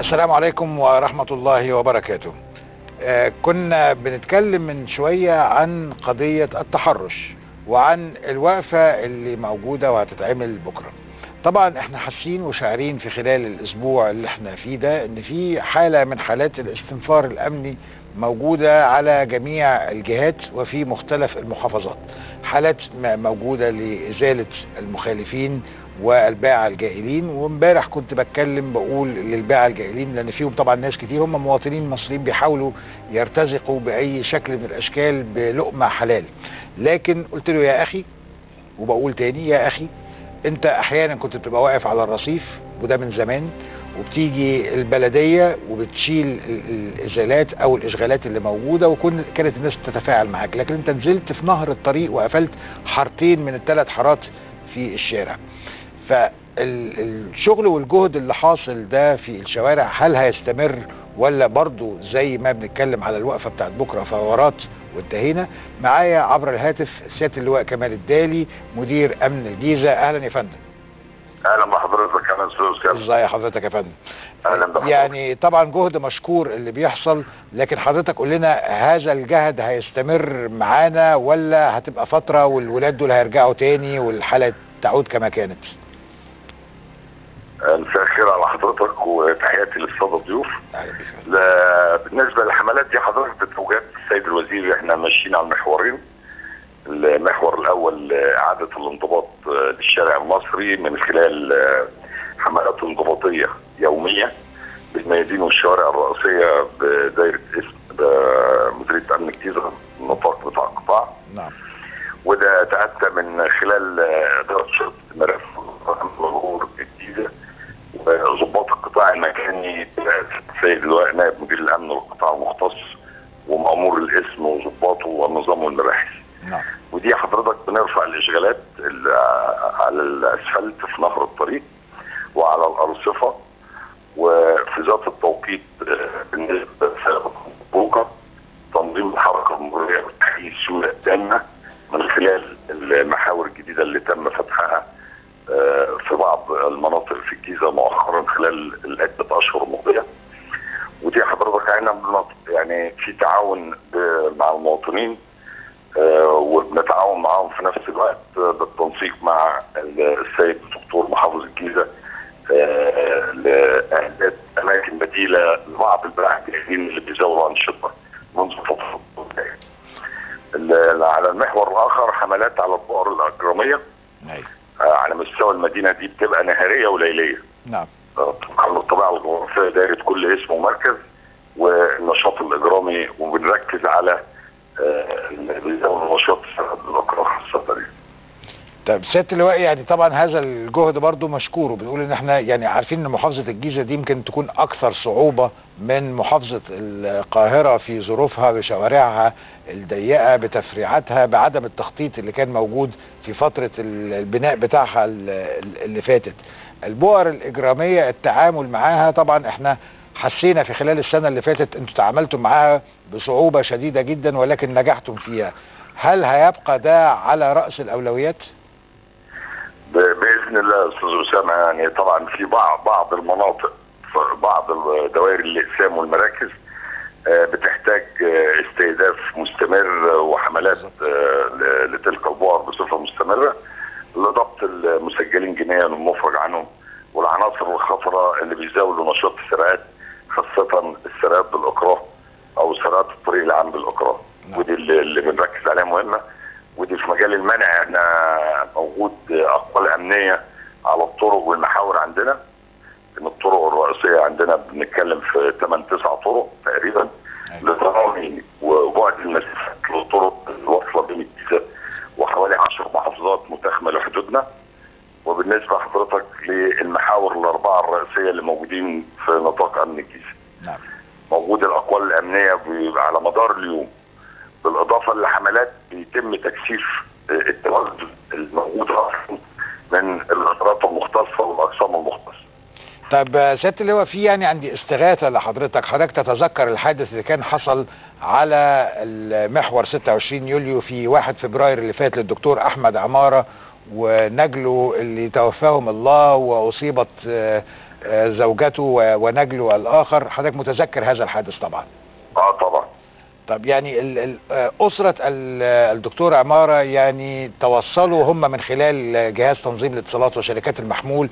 السلام عليكم ورحمة الله وبركاته. كنا بنتكلم من شوية عن قضية التحرش وعن الوقفة اللي موجودة وهتتعمل بكرة. طبعا احنا حاسين وشاعرين في خلال الاسبوع اللي احنا فيه ده ان في حالة من حالات الاستنفار الامني موجودة على جميع الجهات وفي مختلف المحافظات، حالات موجودة لإزالة المخالفين والباعة الجائلين. وامبارح كنت بتكلم بقول للباعة الجائلين لان فيهم طبعا ناس كتير هم مواطنين مصريين بيحاولوا يرتزقوا باي شكل من الاشكال بلقمة حلال، لكن قلت له يا اخي، وبقول تاني يا اخي، انت احيانا كنت بتبقى واقف على الرصيف وده من زمان، وبتيجي البلدية وبتشيل الازالات او الاشغالات اللي موجودة وكانت الناس تتفاعل معاك، لكن انت نزلت في نهر الطريق وقفلت حارتين من الثلاث حارات في الشارع. فالشغل والجهد اللي حاصل ده في الشوارع هل هيستمر ولا برضو زي ما بنتكلم على الوقفة بتاعت بكرة فورات وانتهينا؟ معايا عبر الهاتف سيادة اللواء كمال الدالي مدير امن الجيزة. اهلا يا فندم. اهلا بحضرتك يا استاذ. ازي حضرتك يا فندم؟ اهلا بحضرتك. يعني طبعا جهد مشكور اللي بيحصل، لكن حضرتك قول لنا هذا الجهد هيستمر معانا ولا هتبقى فترة والولاد دول هيرجعوا تاني والحالة تعود كما كانت؟ مساء الخير على حضرتك وتحياتي للساده الضيوف. بالنسبه للحملات دي حضرتك بتوجيهات السيد الوزير احنا ماشيين على المحورين. المحور الاول اعاده الانضباط للشارع المصري من خلال حملات انضباطيه يوميه بالميادين والشوارع الرئيسيه بدايره مديريه امن الجيزه النطاق بتاع القطاع. نعم. وده اتاتى من خلال اداره شرطه المرافق والمرور الجيزه وضباط القطاع المكاني السيد اللواء نائب مدير الامن والقطاع المختص ومأمور الاسم وضباطه والنظام والمباحث. نعم. ودي حضرتك بنرفع الاشغالات على الاسفلت في نهر الطريق وعلى الارصفه وفي ذات التوقيت بالنسبه لبكره تنظيم الحركه المروريه وتحقيق السيوله التامه من خلال المحاور الجديده اللي تم فتحها في بعض المناطق في الجيزه مؤخرا خلال العده اشهر الماضيه. ودي حضرتك يعني في تعاون مع المواطنين وبنتعاون معاهم في نفس الوقت بالتنسيق مع السيد الدكتور محافظ الجيزه لاعداد اماكن بديله لبعض الباعة الجاهلين اللي بيزوروا انشطه منذ فتره. على المحور الاخر حملات على البؤر الاجراميه. نعم. على مستوى المدينه دي بتبقى نهاريه وليليه. نعم. طبقا للطبيعه الجغرافيه دايره كل اسم ومركز والنشاط الاجرامي وبنركز على نشاط الاقرار خاصه دي. طيب سيادة اللواء، يعني طبعا هذا الجهد برضو مشكور، وبنقول ان احنا يعني عارفين ان محافظة الجيزة دي يمكن تكون اكثر صعوبة من محافظة القاهرة في ظروفها بشوارعها الضيقة بتفريعاتها بعدم التخطيط اللي كان موجود في فترة البناء بتاعها اللي فاتت. البؤر الإجرامية التعامل معاها طبعا احنا حسينا في خلال السنة اللي فاتت انتوا تعاملتم معاها بصعوبة شديدة جدا ولكن نجحتم فيها. هل هيبقى ده على رأس الأولويات؟ باذن الله استاذ اسامه. يعني طبعا في بعض المناطق بعض دوائر الاقسام والمراكز بتحتاج استهداف مستمر وحملات لتلك البؤر بصفه مستمره لضبط المسجلين جنائيا والمفرج عنهم والعناصر الخطره اللي بيزاولوا نشاط السرقات خاصه السرقات بالاكراه او سرقات الطريق العام بالاكراه. ودي اللي بنركز عليها مهمه. ودي في مجال المنع احنا موجود اقوال امنيه على الطرق والمحاور عندنا. ان الطرق الرئيسيه عندنا بنتكلم في 8-9 طرق تقريبا لترامي وبعد المسافات للطرق الواصله بين الجيزه وحوالي 10 محافظات متاخمه لحدودنا. وبالنسبه لحضرتك للمحاور الاربعه الرئيسيه اللي موجودين في نطاق امن الجيزه. نعم. موجود الاقوال الامنيه على مدار اليوم بالاضافه لحملات بيتم تكثيف التواجد الموجود من الادارات المختصه والاقسام المختصه. طب سيادة اللواء، في يعني عندي استغاثة حضرتك تتذكر الحادث اللي كان حصل على المحور 26 يوليو في 1 فبراير اللي فات للدكتور أحمد عمارة ونجله اللي توفاهم الله وأصيبت زوجته ونجله الآخر، حضرتك متذكر هذا الحادث طبعا؟ طبعا. طب يعني أسرة الدكتور عمارة يعني توصلوا هم من خلال جهاز تنظيم الاتصالات وشركات المحمول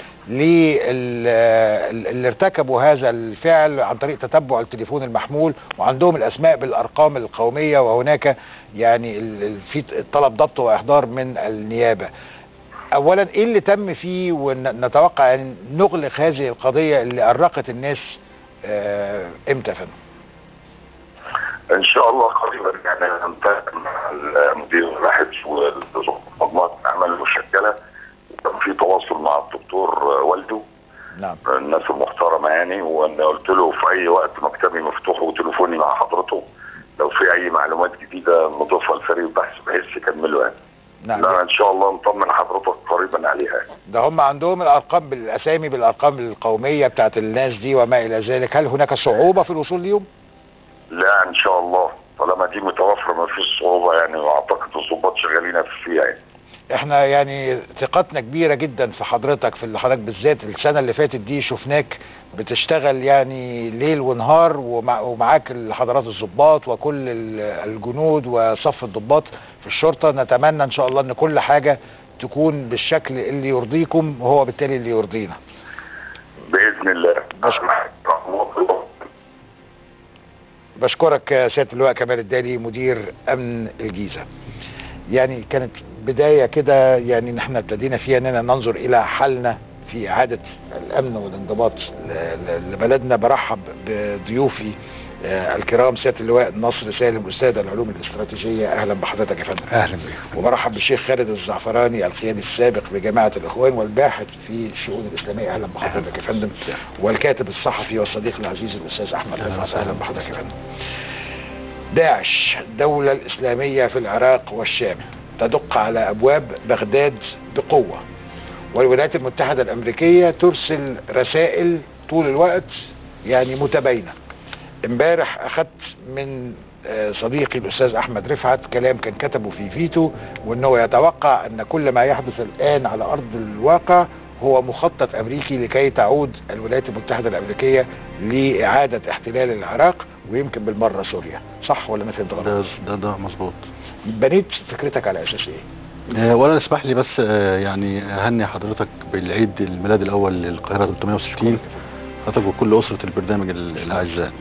اللي ارتكبوا هذا الفعل عن طريق تتبع التليفون المحمول، وعندهم الأسماء بالأرقام القومية، وهناك يعني في طلب ضبط وإحضار من النيابة. أولا إيه اللي تم فيه، ونتوقع أن نغلق هذه القضية اللي أرقت الناس إمتى يا فندم؟ ان شاء الله قريبا يعني ننتهي مع المدير الباحث ومجموعه الاعمال المشكله، وكان في تواصل مع الدكتور والده. نعم. الناس المحترمه يعني، وانا قلت له في اي وقت مكتبي مفتوح وتليفوني مع حضرته، لو في اي معلومات جديده نضيفها لفريق البحث بحيث يكملوا يعني. نعم. لا ان شاء الله نطمن حضرتك قريبا عليها. ده هم عندهم الارقام بالاسامي بالارقام القوميه بتاعت الناس دي وما الى ذلك، هل هناك صعوبه في الوصول ليهم؟ لا ان شاء الله، طالما دي متوفره ما فيش صعوبه يعني، واعتقد الضباط شغالين فيها يعني. احنا يعني ثقتنا كبيره جدا في حضرتك، في اللي حضرتك بالذات السنه اللي فاتت دي شفناك بتشتغل يعني ليل ونهار، ومعاك حضرات الضباط وكل الجنود وصف الضباط في الشرطه. نتمنى ان شاء الله ان كل حاجه تكون بالشكل اللي يرضيكم، وهو بالتالي اللي يرضينا باذن الله. بشكرك سيادة اللواء كمال الدالي مدير أمن الجيزة. يعني كانت بداية كده يعني نحن ابتدينا فيها أننا ننظر إلى حالنا في إعادة الأمن والانضباط لبلدنا. برحب بضيوفي الكرام سيادة اللواء نصر سالم أستاذ العلوم الاستراتيجية، أهلا بحضرتك يا فندم. أهلا بك. وبرحب بالشيخ خالد الزعفراني القيادي السابق بجماعة الإخوان والباحث في الشؤون الإسلامية، أهلا بحضرتك يا فندم. والكاتب الصحفي والصديق العزيز الأستاذ أحمد رفعت، أهلا بحضرتك يا فندم. داعش الدولة الإسلامية في العراق والشام تدق على أبواب بغداد بقوة، والولايات المتحدة الأمريكية ترسل رسائل طول الوقت يعني متباينة. امبارح أخذت من صديقي الأستاذ أحمد رفعت كلام كان كتبه في فيتو، وأنه يتوقع أن كل ما يحدث الآن على أرض الواقع هو مخطط أمريكي لكي تعود الولايات المتحدة الأمريكية لإعادة احتلال العراق ويمكن بالمرة سوريا. صح ولا أنا فهمت غلط؟ ده مظبوط. بنيت فكرتك على أساس إيه؟ ولا اسمح لي بس يعني أهني حضرتك بالعيد الميلاد الأول للقاهرة 360، حضرتك وكل أسرة البرنامج الأعزاء.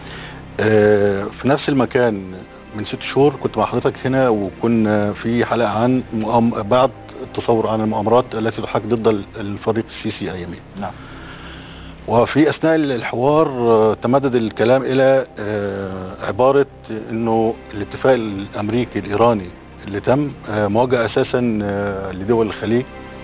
في نفس المكان من 6 شهور كنت مع حضرتك هنا، وكنا في حلقة عن بعض التصور عن المؤامرات التي تحاك ضد الفريق السيسي أيامين. نعم. وفي أثناء الحوار تمدد الكلام إلى عبارة إنه الاتفاق الأمريكي الإيراني اللي تم موجه أساسا لدول الخليج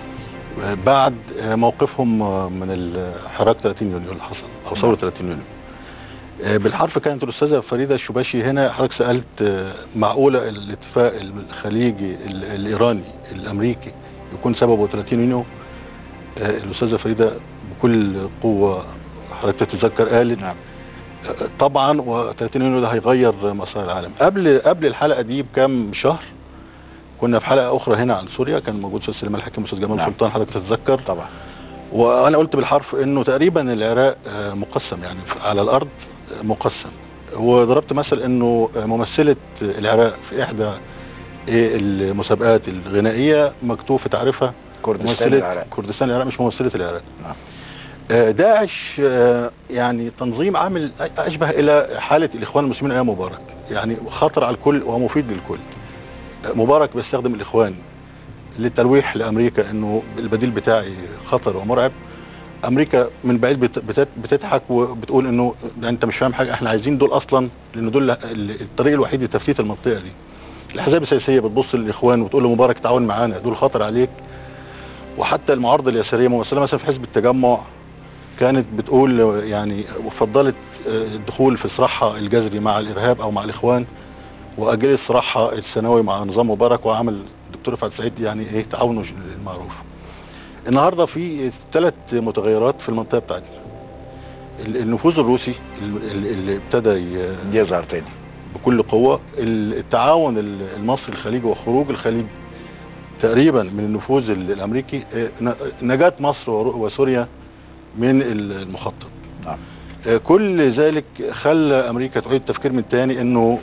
بعد موقفهم من حراك 30 يونيو اللي حصل، أو ثورة 30 يونيو. بالحرف كانت الأستاذة فريدة الشباشي هنا. حضرتك سألت معقولة الاتفاق الخليجي الإيراني الأمريكي يكون سببه 30 يونيو؟ الأستاذة فريدة بكل قوة حضرتك تتذكر قالت نعم. طبعا، و30 يونيو ده هيغير مسار العالم. قبل الحلقة دي بكام شهر كنا في حلقة أخرى هنا عن سوريا، كان موجود أستاذ سليمان الحكيم وأستاذ جمال سلطان، حضرتك تتذكر طبعا. وأنا قلت بالحرف إنه تقريبا العراق مقسم، يعني على الأرض مقسم. وضربت مثل إنه ممثلة العراق في إحدى المسابقات الغنائية مكتوب في تعريفها كردستان العراق. كردستان العراق، مش ممثلة العراق. نعم. داعش يعني تنظيم عامل أشبه إلى حالة الإخوان المسلمين أيام مبارك، يعني خطر على الكل ومفيد للكل. مبارك بيستخدم الإخوان للتلويح لأمريكا إنه البديل بتاعي خطر ومرعب. أمريكا من بعيد بتضحك وبتقول إنه أنت مش فاهم حاجة، إحنا عايزين دول أصلا، لأن دول الطريق الوحيد لتفتيت المنطقة دي. الأحزاب السياسية بتبص للإخوان وتقول لمبارك تعاون معانا، دول خطر عليك. وحتى المعارضة اليسارية ممثلة مثلا في حزب التجمع كانت بتقول يعني وفضلت الدخول في صراعها الجذري مع الإرهاب أو مع الإخوان، وأجلت صراعها السنوي مع نظام مبارك، وعمل الدكتور رفعت سعيد يعني إيه تعاونه المعروف. النهارده في 3 متغيرات في المنطقة بتاعتنا. النفوذ الروسي اللي ابتدى يظهر تاني بكل قوة، التعاون المصري الخليجي وخروج الخليج تقريبا من النفوذ الامريكي نجاة مصر وسوريا من المخطط. نعم. كل ذلك خلى امريكا تعيد التفكير من تاني انه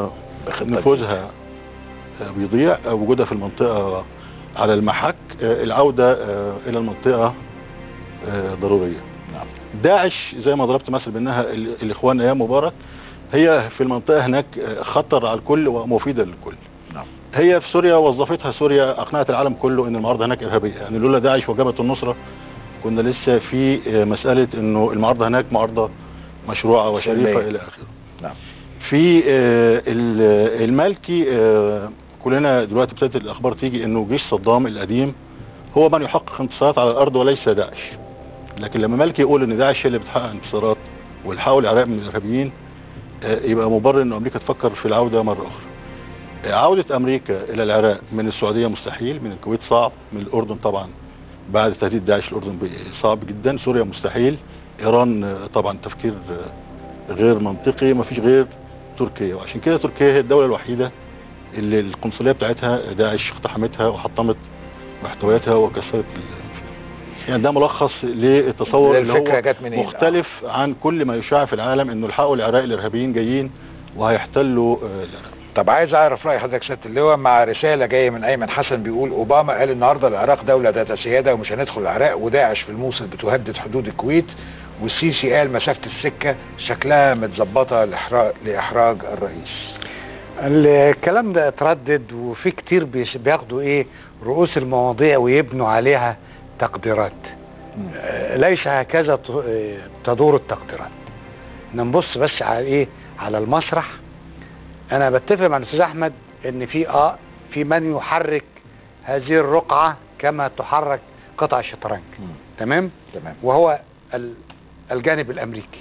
نفوذها بيضيع، وجودها في المنطقة على المحك، العودة الى المنطقة ضرورية. نعم. داعش زي ما ضربت مثل بانها الاخوان ايام مبارك، هي في المنطقة هناك خطر على الكل ومفيدة للكل. نعم. هي في سوريا وظفتها، سوريا اقنعت العالم كله ان المعارضة هناك ارهابية، يعني لولا داعش وجبهة النصرة كنا لسه في مسألة انه المعارضة هناك معارضة مشروعة وشريفة الى اخره. نعم. في المالكي كلنا دلوقتي ابتدت الاخبار تيجي انه جيش صدام القديم هو من يحقق انتصارات على الارض وليس داعش. لكن لما مالكي يقول ان داعش هي اللي بتحقق انتصارات والحقوا العراق من الارهابيين، يبقى مبرر ان امريكا تفكر في العودة مرة اخرى. عودة امريكا الى العراق من السعودية مستحيل، من الكويت صعب، من الاردن طبعا بعد تهديد داعش الاردن صعب جدا، سوريا مستحيل، ايران طبعا تفكير غير منطقي، ما فيش غير تركيا. وعشان كده تركيا هي الدولة الوحيدة اللي القنصلية بتاعتها داعش اقتحمتها وحطمت محتوياتها وكسرت يعني ده ملخص للتصور اللي هو مختلف عن كل ما يشاع في العالم انه الحقوا العراق الارهابيين جايين وهيحتلوا العراق. طب عايز اعرف راي حضرتك سياده اللواء مع رساله جايه من ايمن حسن بيقول اوباما قال النهارده العراق دوله ذات سياده ومش هندخل العراق، وداعش في الموصل بتهدد حدود الكويت، والسيسي قال مسافه السكه شكلها متظبطه لاحراج الرئيس. الكلام ده اتردد، وفي كتير بياخدوا رؤوس المواضيع ويبنوا عليها تقديرات. ليس هكذا تدور التقديرات. نبص بس على على المسرح. انا بتفق مع الاستاذ احمد ان في من يحرك هذه الرقعة كما تحرك قطع الشطرنج. تمام. وهو الجانب الامريكي.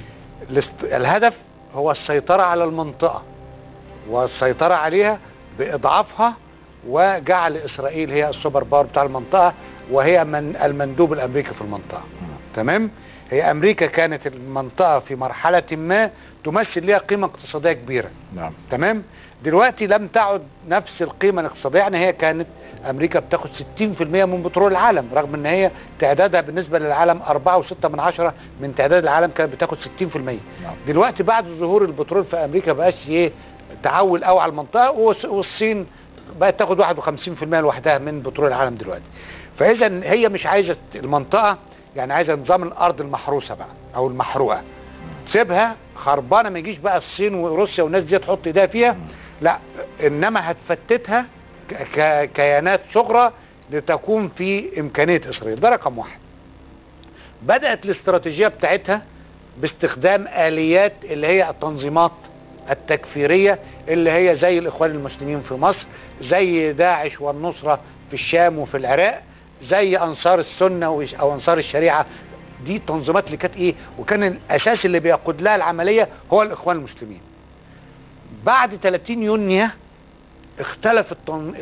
الهدف هو السيطرة على المنطقة والسيطرة عليها باضعافها، وجعل اسرائيل هي السوبر باور بتاع المنطقة، وهي المندوب الامريكي في المنطقة. تمام. هي امريكا كانت المنطقة في مرحلة ما تمثل لها قيمة اقتصادية كبيرة. نعم. تمام. دلوقتي لم تعد نفس القيمة الاقتصادية، يعني هي كانت امريكا بتاخد 60% من بترول العالم، رغم ان هي تعدادها بالنسبة للعالم 4.6 من تعداد العالم، كانت بتاخد 60%. نعم. دلوقتي بعد ظهور البترول في امريكا بقاش تعول قوي على المنطقة، والصين بقت تاخد 51% لوحدها من بترول العالم دلوقتي. فاذا هي مش عايزة المنطقة، يعني عايزة نظام الارض المحروسة بقى او المحروقة، تسيبها خربانة، ما يجيش بقى الصين وروسيا والناس دي تحط ايديها فيها، لا، انما هتفتتها ككيانات صغرى لتكون في امكانية اسرائيل. ده رقم واحد. بدأت الاستراتيجية بتاعتها باستخدام آليات اللي هي التنظيمات التكفيرية، اللي هي زي الاخوان المسلمين في مصر، زي داعش والنصرة في الشام وفي العراق، زي انصار السنة او انصار الشريعة. دي التنظيمات اللي كانت وكان الاساس اللي بيقود لها العملية هو الاخوان المسلمين. بعد 30 يونيو اختلفت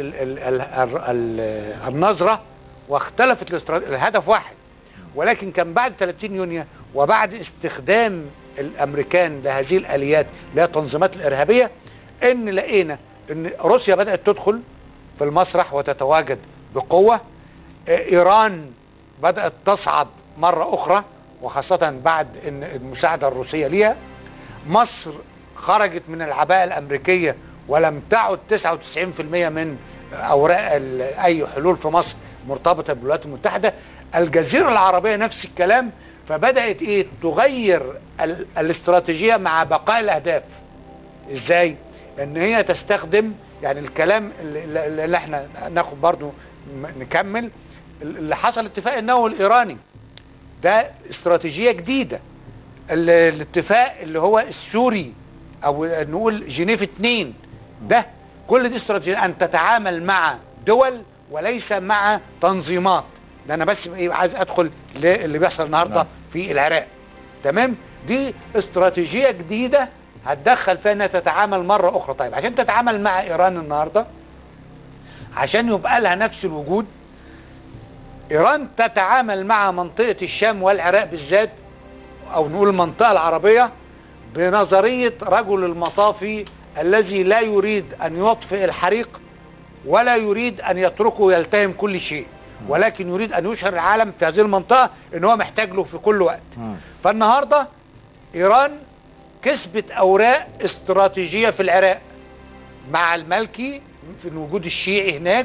النظرة واختلفت الهدف واحد، ولكن كان بعد 30 يونيو وبعد استخدام الامريكان لهذه الاليات اللي هي التنظيمات الارهابية، ان لقينا ان روسيا بدأت تدخل في المسرح وتتواجد بقوة. ايران بدأت تصعد مرة اخرى، وخاصة بعد ان المساعدة الروسية ليها. مصر خرجت من العباءة الامريكية ولم تعد 99% من اوراق اي حلول في مصر مرتبطة بالولايات المتحدة. الجزيرة العربية نفس الكلام. فبدأت تغير الاستراتيجية مع بقاء الاهداف. ازاي؟ ان هي تستخدم، يعني الكلام اللي احنا ناخد برضو نكمل، اللي حصل اتفاق النووي الايراني ده استراتيجية جديدة. الاتفاق اللي هو السوري او نقول جنيف 2 ده، كل دي استراتيجية ان تتعامل مع دول وليس مع تنظيمات. ده انا بس عايز ادخل اللي بيحصل النهاردة في العراق. تمام. دي استراتيجية جديدة هتدخل فيها انها تتعامل مرة اخرى. طيب عشان تتعامل مع ايران النهاردة، عشان يبقى لها نفس الوجود، ايران تتعامل مع منطقة الشام والعراق بالذات، او نقول المنطقة العربية، بنظرية رجل المطافي الذي لا يريد ان يطفئ الحريق ولا يريد أن يتركه يلتهم كل شيء، ولكن يريد أن يشهر العالم في هذه المنطقة إن هو محتاج له في كل وقت. فالنهاردة إيران كسبت أوراق استراتيجية في العراق مع المالكي في وجود الشيعي هناك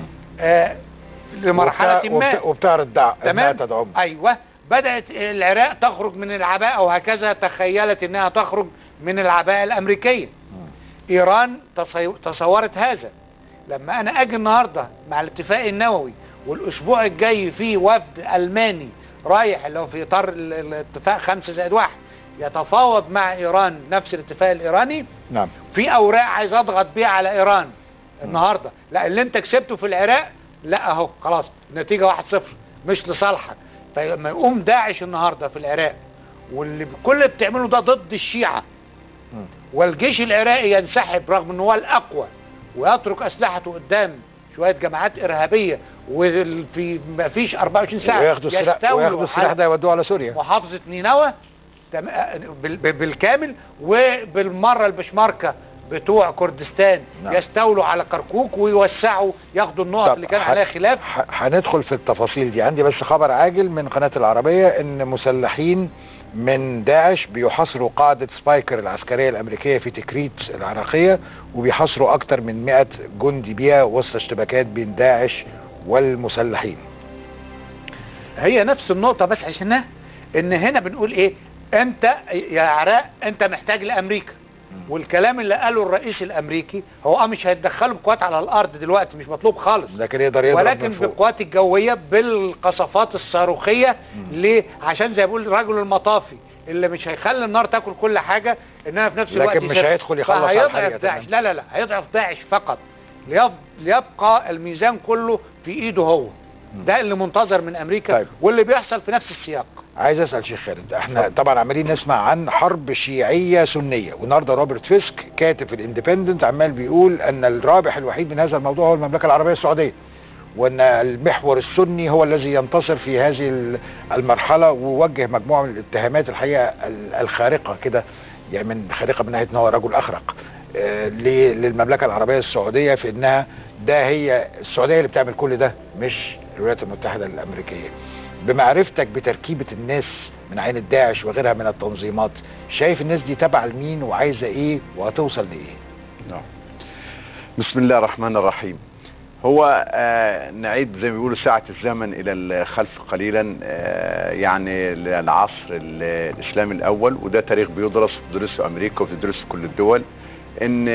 لمرحلة ما، وبتعرض تدعم. أيوة، بدأت العراق تخرج من العباءة، وهكذا تخيلت أنها تخرج من العباءة الأمريكية. إيران تصورت هذا. لما أنا أجي النهاردة مع الاتفاق النووي، والأسبوع الجاي فيه وفد ألماني رايح اللي هو في إطار الاتفاق 5+1 يتفاوض مع إيران نفس الاتفاق الإيراني. نعم. في أوراق عايز أضغط بيها على إيران النهاردة. لا، اللي أنت كسبته في العراق لا أهو خلاص نتيجة 1-0 مش لصالحك. فلما يقوم داعش النهاردة في العراق واللي كل اللي بتعمله ده ضد الشيعة، والجيش العراقي ينسحب رغم ان هو الاقوى ويترك اسلحته قدام شوية جماعات ارهابية، وفي ما فيش 24 ساعة وياخدوا السلاح ده يودوه على سوريا، محافظة نينوى بالكامل، وبالمرة البشمركة بتوع كردستان يستولوا على كركوك ويوسعوا ياخدوا النقط اللي كان عليها خلاف. هندخل في التفاصيل دي. عندي بس خبر عاجل من قناة العربية ان مسلحين من داعش بيحاصروا قاعدة سبايكر العسكرية الأمريكية في تكريت العراقية، وبيحاصروا أكتر من 100 جندي بيها وسط اشتباكات بين داعش والمسلحين. هي نفس النقطة، بس عشانها إن هنا بنقول إيه؟ أنت يا عراق أنت محتاج لأمريكا، والكلام اللي قاله الرئيس الأمريكي هو مش هيتدخلوا بقوات على الأرض دلوقتي، مش مطلوب خالص، لكن يقدر يضرب ولكن بالقوات الجوية بالقصفات الصاروخية. ليه؟ عشان زي بيقول الرجل المطافي اللي مش هيخلي النار تاكل كل حاجة، إنها في نفس الوقت لكن مش هيدخل يخلص على حاجة داعش. لا هيضعف داعش فقط ليبقى الميزان كله في إيده هو. ده اللي منتظر من أمريكا. طيب. واللي بيحصل في نفس السياق. عايز اسال شيخ خالد، احنا طبعا عمالين نسمع عن حرب شيعيه سنيه، والنهارده روبرت فيسك كاتب في الاندبندنت عمال بيقول ان الرابح الوحيد من هذا الموضوع هو المملكه العربيه السعوديه، وان المحور السني هو الذي ينتصر في هذه المرحله، ووجه مجموعه من الاتهامات الحقيقه الخارقه كده، يعني من خارقه من ناحيه ان هو رجل اخرق للمملكه العربيه السعوديه، في انها هي السعوديه اللي بتعمل كل ده مش الولايات المتحده الامريكيه. بمعرفتك بتركيبة الناس من عين الداعش وغيرها من التنظيمات، شايف الناس دي تبع لمين وعايزة ايه وهتوصل لايه؟ نعم. بسم الله الرحمن الرحيم. هو نعيد زي ما بيقولوا ساعة الزمن الى الخلف قليلا، يعني العصر الاسلامي الاول، وده تاريخ بتدرسه امريكا وبتدرسه كل الدول، ان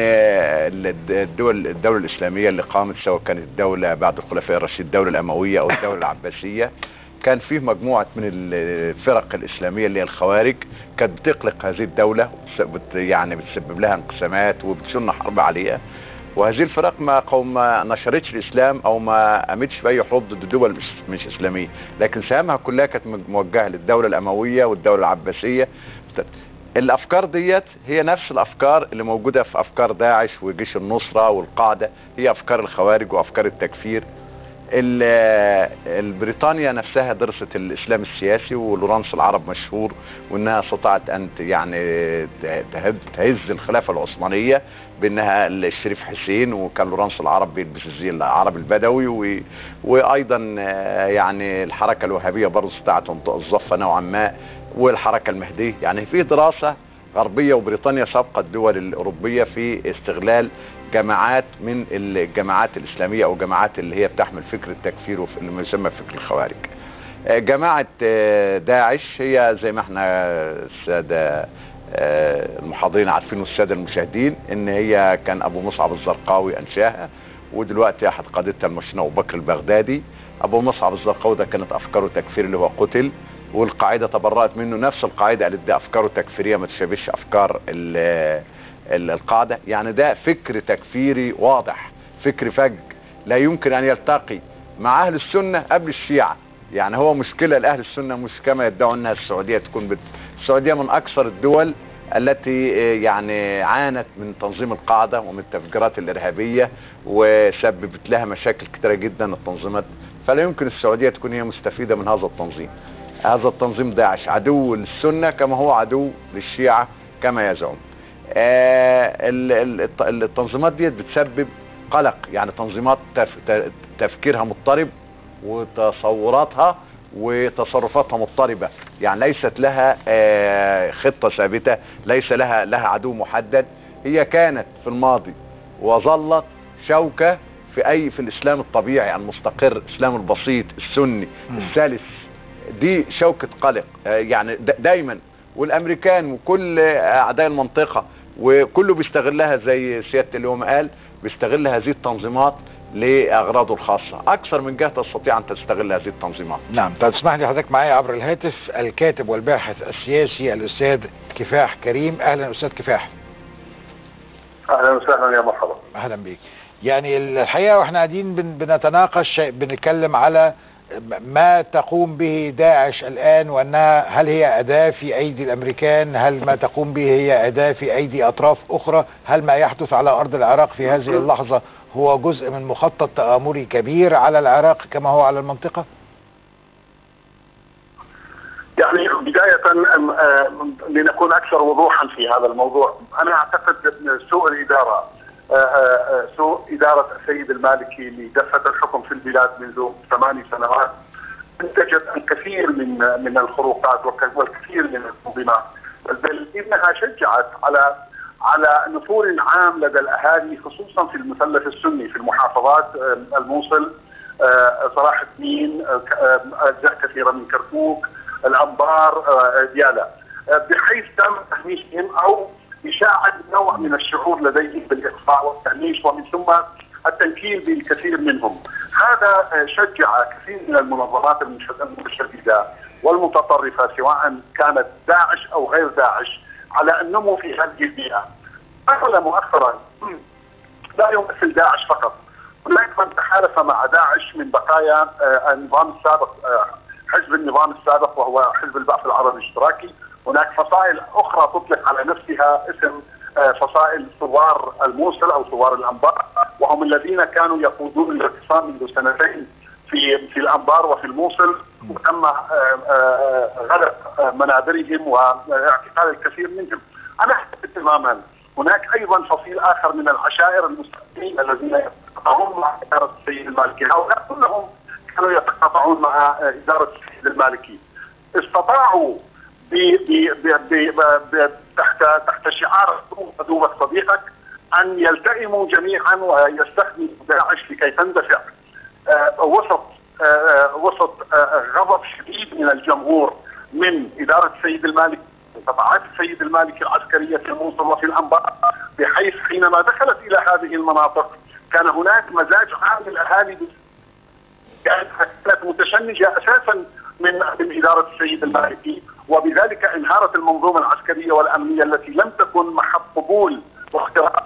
الدولة الاسلامية اللي قامت، سواء كانت الدولة بعد الخلفاء الراشدين الدولة الاموية او الدولة العباسية، كان فيه مجموعة من الفرق الإسلامية اللي هي الخوارج كانت بتقلق هذه الدولة، يعني بتسبب لها انقسامات وبتشن حرب عليها. وهذه الفرق ما نشرتش الإسلام أو ما قامتش بأي حروب ضد دول مش إسلامية، لكن سهامها كلها كانت موجهة للدولة الأموية والدولة العباسية. الأفكار ديت هي نفس الأفكار اللي موجودة في أفكار داعش وجيش النصرة والقاعدة، هي أفكار الخوارج وأفكار التكفير. بريطانيا نفسها درست الاسلام السياسي، ولورانس العرب مشهور وانها استطاعت ان يعني تهز الخلافه العثمانيه بانها الشريف حسين، وكان لورانس العرب بيلبس الزي العربي البدوي، وايضا يعني الحركه الوهابيه برضه استطاعت ان توظفها نوعا ما، والحركه المهديه. يعني في دراسه غربيه، وبريطانيا سابقه الدول الاوروبيه في استغلال جماعات من الجماعات الإسلامية أو جماعات اللي هي بتحمل فكر التكفير واللي ما يسمى فكر الخوارج. جماعة داعش هي زي ما احنا السادة المحاضرين عارفين والسادة المشاهدين ان هي كان أبو مصعب الزرقاوي أنشاها، ودلوقتي أحد قادتها المشهورين أبو بكر البغدادي. أبو مصعب الزرقاوي ده كانت أفكاره تكفير اللي هو قتل، والقاعدة تبرأت منه. نفس القاعدة قالت ده أفكاره تكفيرية ما تشابهش أفكار القاعدة. يعني ده فكر تكفيري واضح، فكر فج لا يمكن ان يلتقي مع اهل السنة قبل الشيعة. يعني هو مشكلة لاهل السنة مش كما يدعوا انها السعودية تكون السعودية من اكثر الدول التي يعني عانت من تنظيم القاعدة ومن التفجيرات الارهابية، وسببت لها مشاكل كثيرة جدا التنظيمات، فلا يمكن السعودية تكون هي مستفيدة من هذا التنظيم. هذا التنظيم داعش عدو للسنة كما هو عدو للشيعة كما يزعم. التنظيمات دي بتسبب قلق، يعني تنظيمات تفكيرها مضطرب وتصوراتها وتصرفاتها مضطربة، يعني ليست لها خطة ثابتة، ليس لها عدو محدد. هي كانت في الماضي وظلت شوكة في الإسلام الطبيعي المستقر، الإسلام البسيط السني السلس، دي شوكة قلق يعني دايما. والأمريكان وكل أعداء المنطقة وكله بيستغلها، زي سيادة اليوم قال، بيستغل هذه التنظيمات لأغراضه الخاصة أكثر من جهة تستطيع أن تستغل هذه التنظيمات. نعم. طب تسمح لي حضرتك معايا عبر الهاتف الكاتب والباحث السياسي الأستاذ كفاح كريم. أهلا أستاذ كفاح. اهلا وسهلا، يا مرحبا. أهلا بيك. يعني الحقيقة واحنا قاعدين بنتناقش، بنتكلم على ما تقوم به داعش الآن، وأنها هل هي أداة في أيدي الأمريكان، هل ما تقوم به هي أداة في أيدي أطراف أخرى، هل ما يحدث على أرض العراق في هذه اللحظة هو جزء من مخطط تآمري كبير على العراق كما هو على المنطقة؟ يعني بداية لنكون أكثر وضوحا في هذا الموضوع، أنا أعتقد أن سوء الإدارة، سوء إدارة السيد المالكي لدفة الحكم في البلاد منذ 8 سنوات انتجت الكثير من الخروقات والكثير من التنظيمات، بل إنها شجعت على نفور عام لدى الأهالي، خصوصا في المثلث السني في المحافظات الموصل، صلاح الدين، أجزاء كثيرة من كركوك، الأنبار، ديالا، بحيث تم تهميشهم أو إشاعة نوع من الشعور لديهم بالإخفاء والتهميش، ومن ثم التنكيل بالكثير منهم. هذا شجع كثير من المنظمات المتشددة والمتطرفة سواء كانت داعش أو غير داعش على النمو في هذه البيئة. حصل مؤخرا لا يمثل داعش فقط، هناك من تحالف مع داعش من بقايا النظام السابق، حزب النظام السابق وهو حزب البعث العربي الاشتراكي. هناك فصائل أخرى تطلق على نفسها اسم فصائل ثوار الموصل أو ثوار الأنبار، وهم الذين كانوا يقودون الاعتصام منذ 2 سنين في الأنبار وفي الموصل، وتم غلق منابرهم واعتقال الكثير منهم. أنا أعتقد تماما هناك أيضا فصيل آخر من العشائر المستقيمين الذين يتقاطعون مع إدارة السيد المالكي، هؤلاء كلهم كانوا يتقاطعون مع إدارة السيد المالكي، استطاعوا تحت شعار عدوك صديقك أن يلتئموا جميعا ويستخدموا داعش لكي تندفع وسط غضب شديد من الجمهور من إدارة السيد المالكي، قطاعات السيد المالكي العسكرية في الموصل وفي الأنبار، بحيث حينما دخلت إلى هذه المناطق كان هناك مزاج عام للأهالي، كانت متشنجة أساسا من إدارة السيد المالكي، وبذلك انهارت المنظومة العسكرية والأمنية التي لم تكن محط قبول واختراق.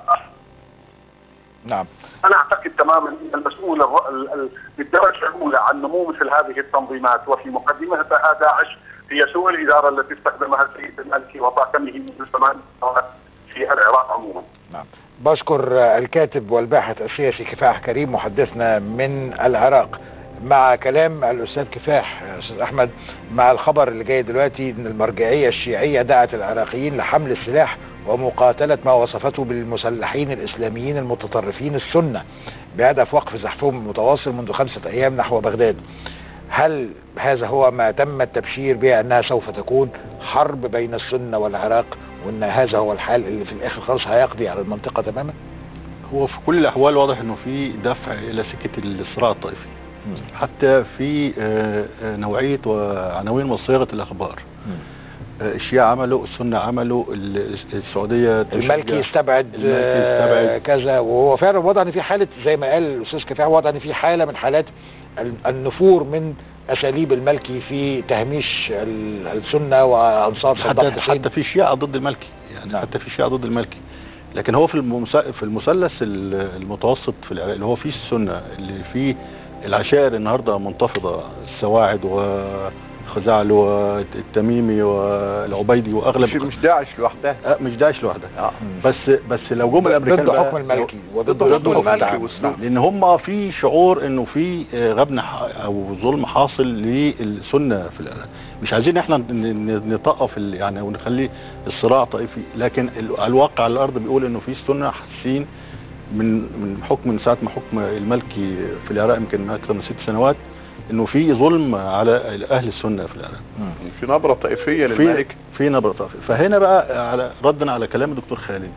نعم. أنا أعتقد تماما أن المسؤول بالدرجة الأولى عن نمو مثل هذه التنظيمات وفي مقدمتها داعش هي سوء الإدارة التي استخدمها السيد المالكي وطاقمه منذ 8 سنوات في العراق عموما. نعم. بشكر الكاتب والباحث السياسي كفاح كريم محدثنا من العراق. مع كلام الأستاذ كفاح أستاذ أحمد، مع الخبر اللي جاي دلوقتي أن المرجعية الشيعية دعت العراقيين لحمل السلاح ومقاتلة ما وصفته بالمسلحين الإسلاميين المتطرفين السنة بهدف وقف زحفهم المتواصل منذ 5 أيام نحو بغداد. هل هذا هو ما تم التبشير به أنها سوف تكون حرب بين السنة والعراق، وأن هذا هو الحال اللي في الآخر خلاص هيقضي على المنطقة تماما؟ هو في كل الأحوال واضح أنه في دفع إلى سكة الصراع الطائفي، حتى في نوعية وعناوين وصيغة الأخبار. الشيعة عملوا، السنة عملوا، السعودية المالكي استبعد كذا، وهو فعلا وضع ان في حالة زي ما قال الأستاذ كفاح، وضع ان في حالة من حالات النفور من أساليب المالكي في تهميش السنة وأنصار صدام حسين. حتى في شيعة ضد المالكي، يعني نعم. حتى في شيعة ضد المالكي، لكن هو في المثلث المتوسط في العراق اللي هو فيه السنة، اللي فيه العشائر النهارده منتفضة، السواعد وخزعل والتميمي والعبيدي واغلب مش داعش لوحدها، مش داعش لوحدها. بس لو جم الامريكان ضد حكم المالكي وضد المالكي، لان هم في شعور انه في غبن او ظلم حاصل للسنه في العراق. مش عايزين احنا نطقف يعني ونخلي الصراع طائفي، لكن الواقع على الارض بيقول انه في سنه حاسين من حكم من ساعه ما حكم المالكي في العراق يمكن اكثر من 6 سنوات انه في ظلم على اهل السنه في العراق. في نبره طائفيه للمالك، في نبره طائفيه. فهنا بقى على ردا على كلام الدكتور خالد،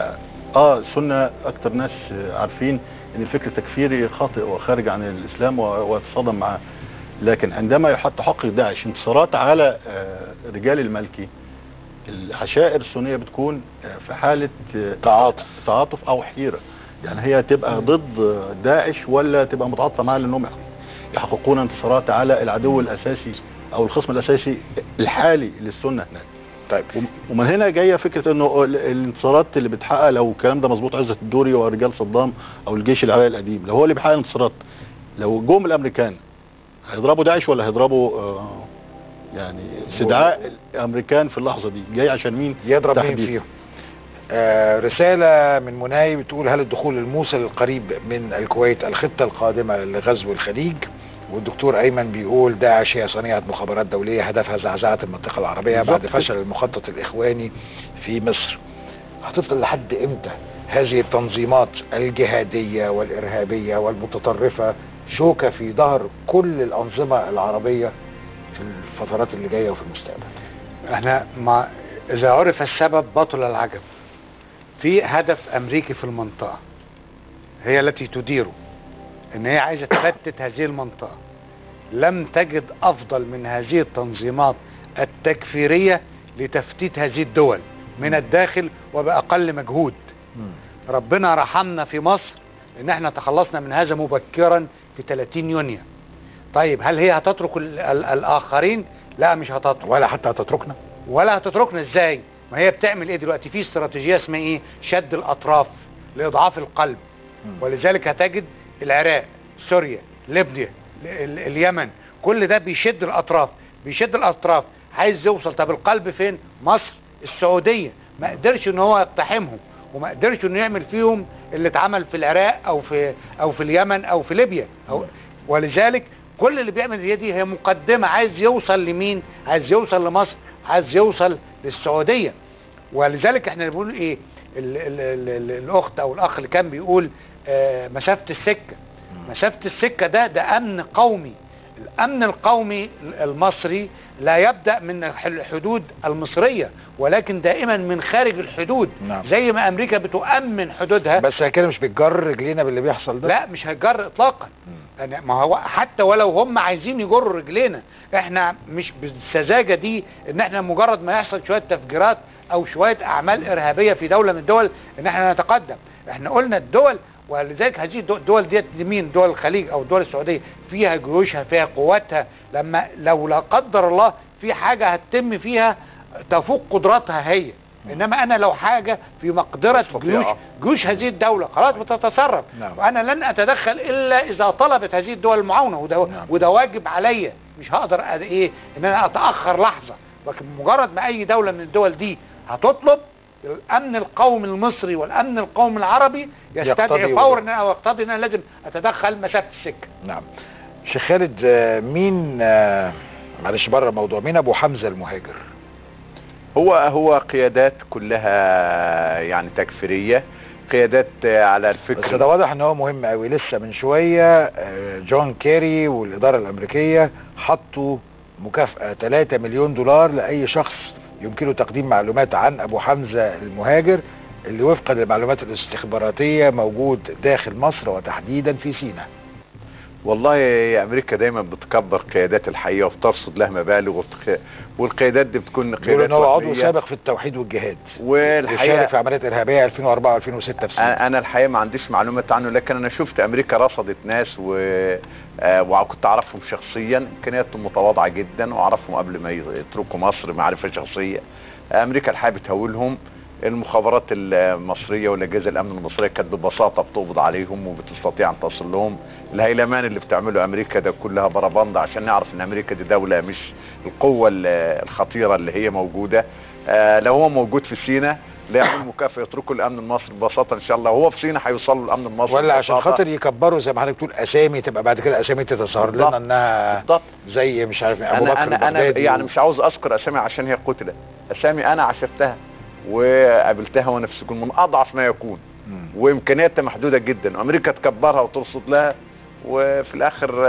السنه اكثر ناس عارفين ان الفكر التكفيري خاطئ وخارج عن الاسلام ويتصادم معاه، لكن عندما تحقق داعش انتصارات على رجال المالكي، العشائر السنيه بتكون في حاله تعاطف او حيره، يعني هي تبقى ضد داعش ولا تبقى متعاطفه معاه لانهم يحققون انتصارات على العدو الاساسي او الخصم الاساسي الحالي للسنه هناك. طيب، ومن هنا جايه فكره انه الانتصارات اللي بتحقق، لو الكلام ده مظبوط، عزت الدوري ورجال صدام او الجيش العراقي القديم، لو هو اللي بيحقق انتصارات، لو جم الامريكان هيضربوا داعش ولا هيضربوا يعني استدعاء الامريكان في اللحظه دي جاي عشان مين يضرب مين فيهم؟ رسالة من مناي بتقول: هل الدخول الموصل القريب من الكويت الخطة القادمة لغزو الخليج؟ والدكتور أيمن بيقول: داعش هي صنيعة مخابرات دولية هدفها زعزعة المنطقة العربية بعد فشل المخطط الإخواني في مصر. هتفضل لحد إمتى هذه التنظيمات الجهادية والإرهابية والمتطرفة شوكة في ظهر كل الأنظمة العربية في الفترات اللي جاية وفي المستقبل؟ احنا إذا عرف السبب بطل العجب. في هدف أمريكي في المنطقة هي التي تديره، ان هي عايزة تفتت هذه المنطقة. لم تجد افضل من هذه التنظيمات التكفيرية لتفتيت هذه الدول من الداخل وبأقل مجهود. ربنا رحمنا في مصر ان احنا تخلصنا من هذا مبكرا في 30 يونيو. طيب هل هي هتترك الاخرين؟ لا، مش هتترك. ولا حتى هتتركنا؟ ولا هتتركنا. ازاي؟ ما هي بتعمل ايه دلوقتي؟ في استراتيجية اسمها ايه؟ شد الاطراف لاضعاف القلب. ولذلك هتجد العراق، سوريا، ليبيا، اليمن، كل ده بيشد الاطراف. عايز يوصل. طب القلب فين؟ مصر، السعودية. ما قدرش ان هو يقتحمهم، وما قدرش انه يعمل فيهم اللي اتعمل في العراق او في اليمن او في ليبيا. ولذلك كل اللي بيعمل دي هي مقدمة. عايز يوصل لمين؟ عايز يوصل لمصر، عايز يوصل للسعودية. ولذلك احنا بنقول ايه؟ الاخت او الاخ اللي كان بيقول مسافة السكة. مسافة السكة ده امن قومي. الامن القومي المصري لا يبدأ من الحدود المصرية، ولكن دائما من خارج الحدود. نعم. زي ما امريكا بتؤمن حدودها. بس كده مش بتجر رجلينا باللي بيحصل ده؟ لا، مش هيجر اطلاقا. ما هو حتى ولو هم عايزين يجروا رجلينا، احنا مش بالسذاجة دي ان احنا مجرد ما يحصل شوية تفجيرات او شوية اعمال ارهابية في دولة من الدول ان احنا نتقدم. احنا قلنا الدول، ولذلك هذه الدول ديت مين؟ دول الخليج او الدول السعودية فيها جيوشها، فيها قواتها. لو لا قدر الله في حاجة هتتم فيها تفوق قدراتها هي. انما انا لو حاجة في مقدرة جيوش هذه الدولة خلاص بتتصرف. نعم. وانا لن اتدخل الا اذا طلبت هذه الدول المعاونة، وده واجب عليا. مش هقدر ان انا اتأخر لحظة. لكن مجرد ما اي دولة من الدول دي هتطلب، الامن القومي المصري والامن القومي العربي يستدعي فورا ان انا اقتضي ان انا لازم اتدخل مسافة السكة. نعم. شيخ خالد، مين معلش بره الموضوع، مين ابو حمزة المهاجر؟ هو قيادات كلها يعني تكفيرية، قيادات على الفكر. بس ده واضح ان هو مهم قوي. لسه من شوية جون كيري والادارة الامريكية حطوا مكافأة 3 مليون دولار لأي شخص يمكنه تقديم معلومات عن أبو حمزة المهاجر، اللي وفقا للمعلومات الاستخباراتية موجود داخل مصر وتحديدا في سيناء. والله يا أمريكا دايما بتكبر قيادات الحقيقة وبترصد لها مبالغ، والقيادات دي بتكون قيادات هو عضو سابق في التوحيد والجهاد، والحقيقة شارك في عمليات إرهابية 2004 و2006 في سيناء. أنا الحقيقة ما عنديش معلومات عنه، لكن أنا شفت أمريكا رصدت ناس وكنت أعرفهم شخصيا، إمكانياتهم متواضعة جدا، وأعرفهم قبل ما يتركوا مصر معرفة شخصية. أمريكا الحقيقة بتهولهم. المخابرات المصرية والأجهزة الأمن المصرية كانت ببساطة بتقبض عليهم وبتستطيع أن تصل لهم. الهيلمان اللي بتعمله أمريكا ده كلها بربند عشان نعرف أن أمريكا دي دولة مش القوة الخطيرة اللي هي موجودة. لو هو موجود في سيناء لا يعمل مكافأة يتركوا الأمن المصري ببساطة إن شاء الله. هو في سيناء هيوصلوا الأمن المصري ولا عشان خاطر يكبروا زي ما حضرتك بتقول أسامي، تبقى بعد كده أسامي تتظاهر لنا إنها بالضبط زي مش عارف أبو بكر أنا يعني مش عاوز أذكر أسامي عشان هي قتلت. أسامي أنا عشفتها وقابلتها وانا في السجون من اضعف ما يكون، وامكانياتها محدوده جدا، وامريكا تكبرها وترصد لها، وفي الاخر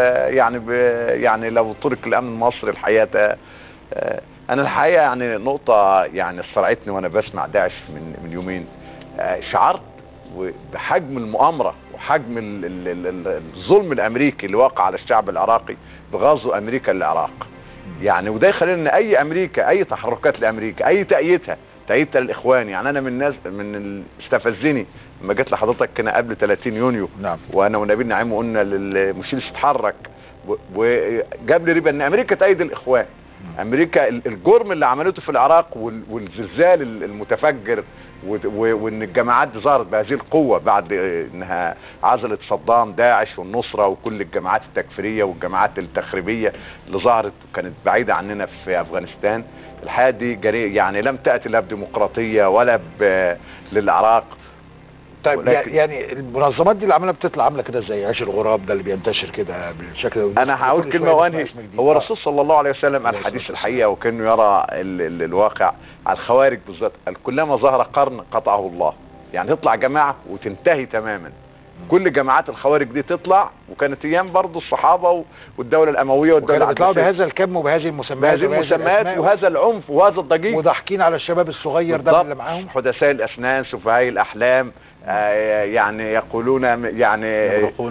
يعني لو ترك الامن المصري الحقيقه. انا الحقيقه يعني نقطه يعني صرعتني وانا بسمع داعش من يومين. شعرت بحجم المؤامره وحجم الظلم الامريكي اللي وقع على الشعب العراقي بغزو امريكا للعراق. يعني وده يخلينا ان اي امريكا، اي تحركات لامريكا، اي تأييدها للاخوان. يعني انا من الناس استفزني لما جيت لحضرتك كنا قبل 30 يونيو، نعم، وانا ونبيل نعيم وقلنا للمشير يتحرك، وجاب لي ريبه ان امريكا تأيد الاخوان. امريكا الجرم اللي عملته في العراق والزلزال المتفجر، وان الجماعات دي ظهرت بهذه القوه بعد انها عزلت صدام، داعش والنصره وكل الجماعات التكفيريه والجماعات التخريبيه اللي ظهرت وكانت بعيده عننا في افغانستان. الحياه دي يعني لم تاتي لا بديمقراطيه ولا للعراق. طيب يعني المنظمات دي اللي عامله كده زي عيش الغراب ده اللي بينتشر كده بالشكل ده. انا هقول كلمه وانهي. هو الرسول صلى الله عليه وسلم الحديث الحقيقه وكانه يرى الواقع على الخوارج بالذات، كلما ظهر قرن قطعه الله. يعني تطلع جماعه وتنتهي تماما. كل جماعات الخوارج دي تطلع، وكانت ايام برضه الصحابه والدوله الامويه والدوله بيطلعوا بهذا الكم وبهذه المسميات وهذا العنف وهذا الضجيج، وضاحكين على الشباب الصغير ده اللي معاهم، حدثاء الاسنان، سفهاء الاحلام. يعني يقولون يعني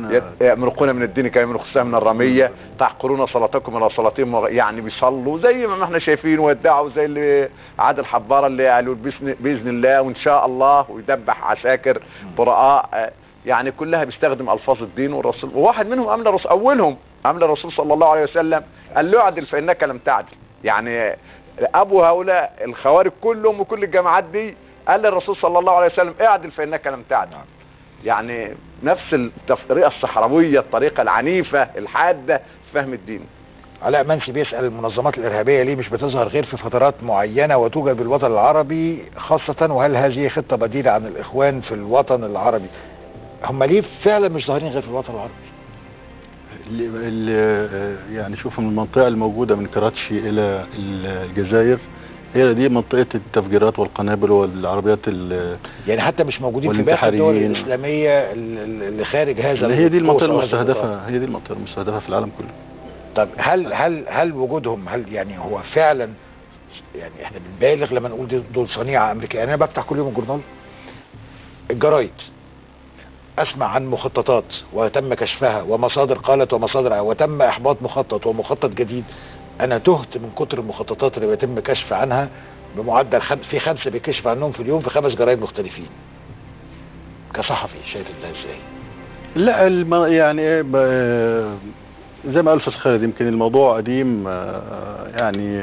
يمرقون من الدين كما يمرق السهم من الرميه، تعقرون صلاتكم الى صلاتهم، يعني بيصلوا زي ما احنا شايفين ويدعوا زي اللي عادل حباره اللي قالوا باذن الله وان شاء الله، ويدبح عساكر براء. يعني كلها بيستخدم الفاظ الدين والرسول، وواحد منهم اولهم امن الرسول صلى الله عليه وسلم قال له اعدل فانك لم تعدل. يعني ابو هؤلاء الخوارج كلهم وكل الجماعات دي قال للرسول صلى الله عليه وسلم اعدل فانك لم تعدل. يعني نفس الطريقه الصحراويه، الطريقه العنيفه الحاده في فهم الدين. علاء منسي بيسأل المنظمات الإرهابية ليه مش بتظهر غير في فترات معينة وتوجد بالوطن العربي خاصة، وهل هذه خطة بديلة عن الإخوان في الوطن العربي؟ هم ليه فعلا مش ظاهرين غير في الوطن العربي؟ يعني شوف من المنطقة الموجودة من كراتشي إلى الجزائر، هي دي منطقة التفجيرات والقنابل والعربيات يعني حتى مش موجودين في باقي الدول الإسلامية اللي خارج هذا. هي دي المنطقة المستهدفة، هي دي المنطقة المستهدفة في العالم كله. طب هل وجودهم، هل يعني هو فعلا، يعني احنا بنبالغ لما نقول دول صنيعة أمريكية؟ أنا بفتح كل يوم الجورنال، الجرايد، أسمع عن مخططات وتم كشفها ومصادر قالت ومصادر وتم إحباط مخطط ومخطط جديد. أنا تهت من كتر المخططات اللي بيتم كشف عنها بمعدل في 5 بيكشف عنهم في اليوم في 5 جرايد مختلفين. كصحفي شايف ده ازاي؟ لا يعني زي ما قال أستاذ خالد، يمكن الموضوع قديم. يعني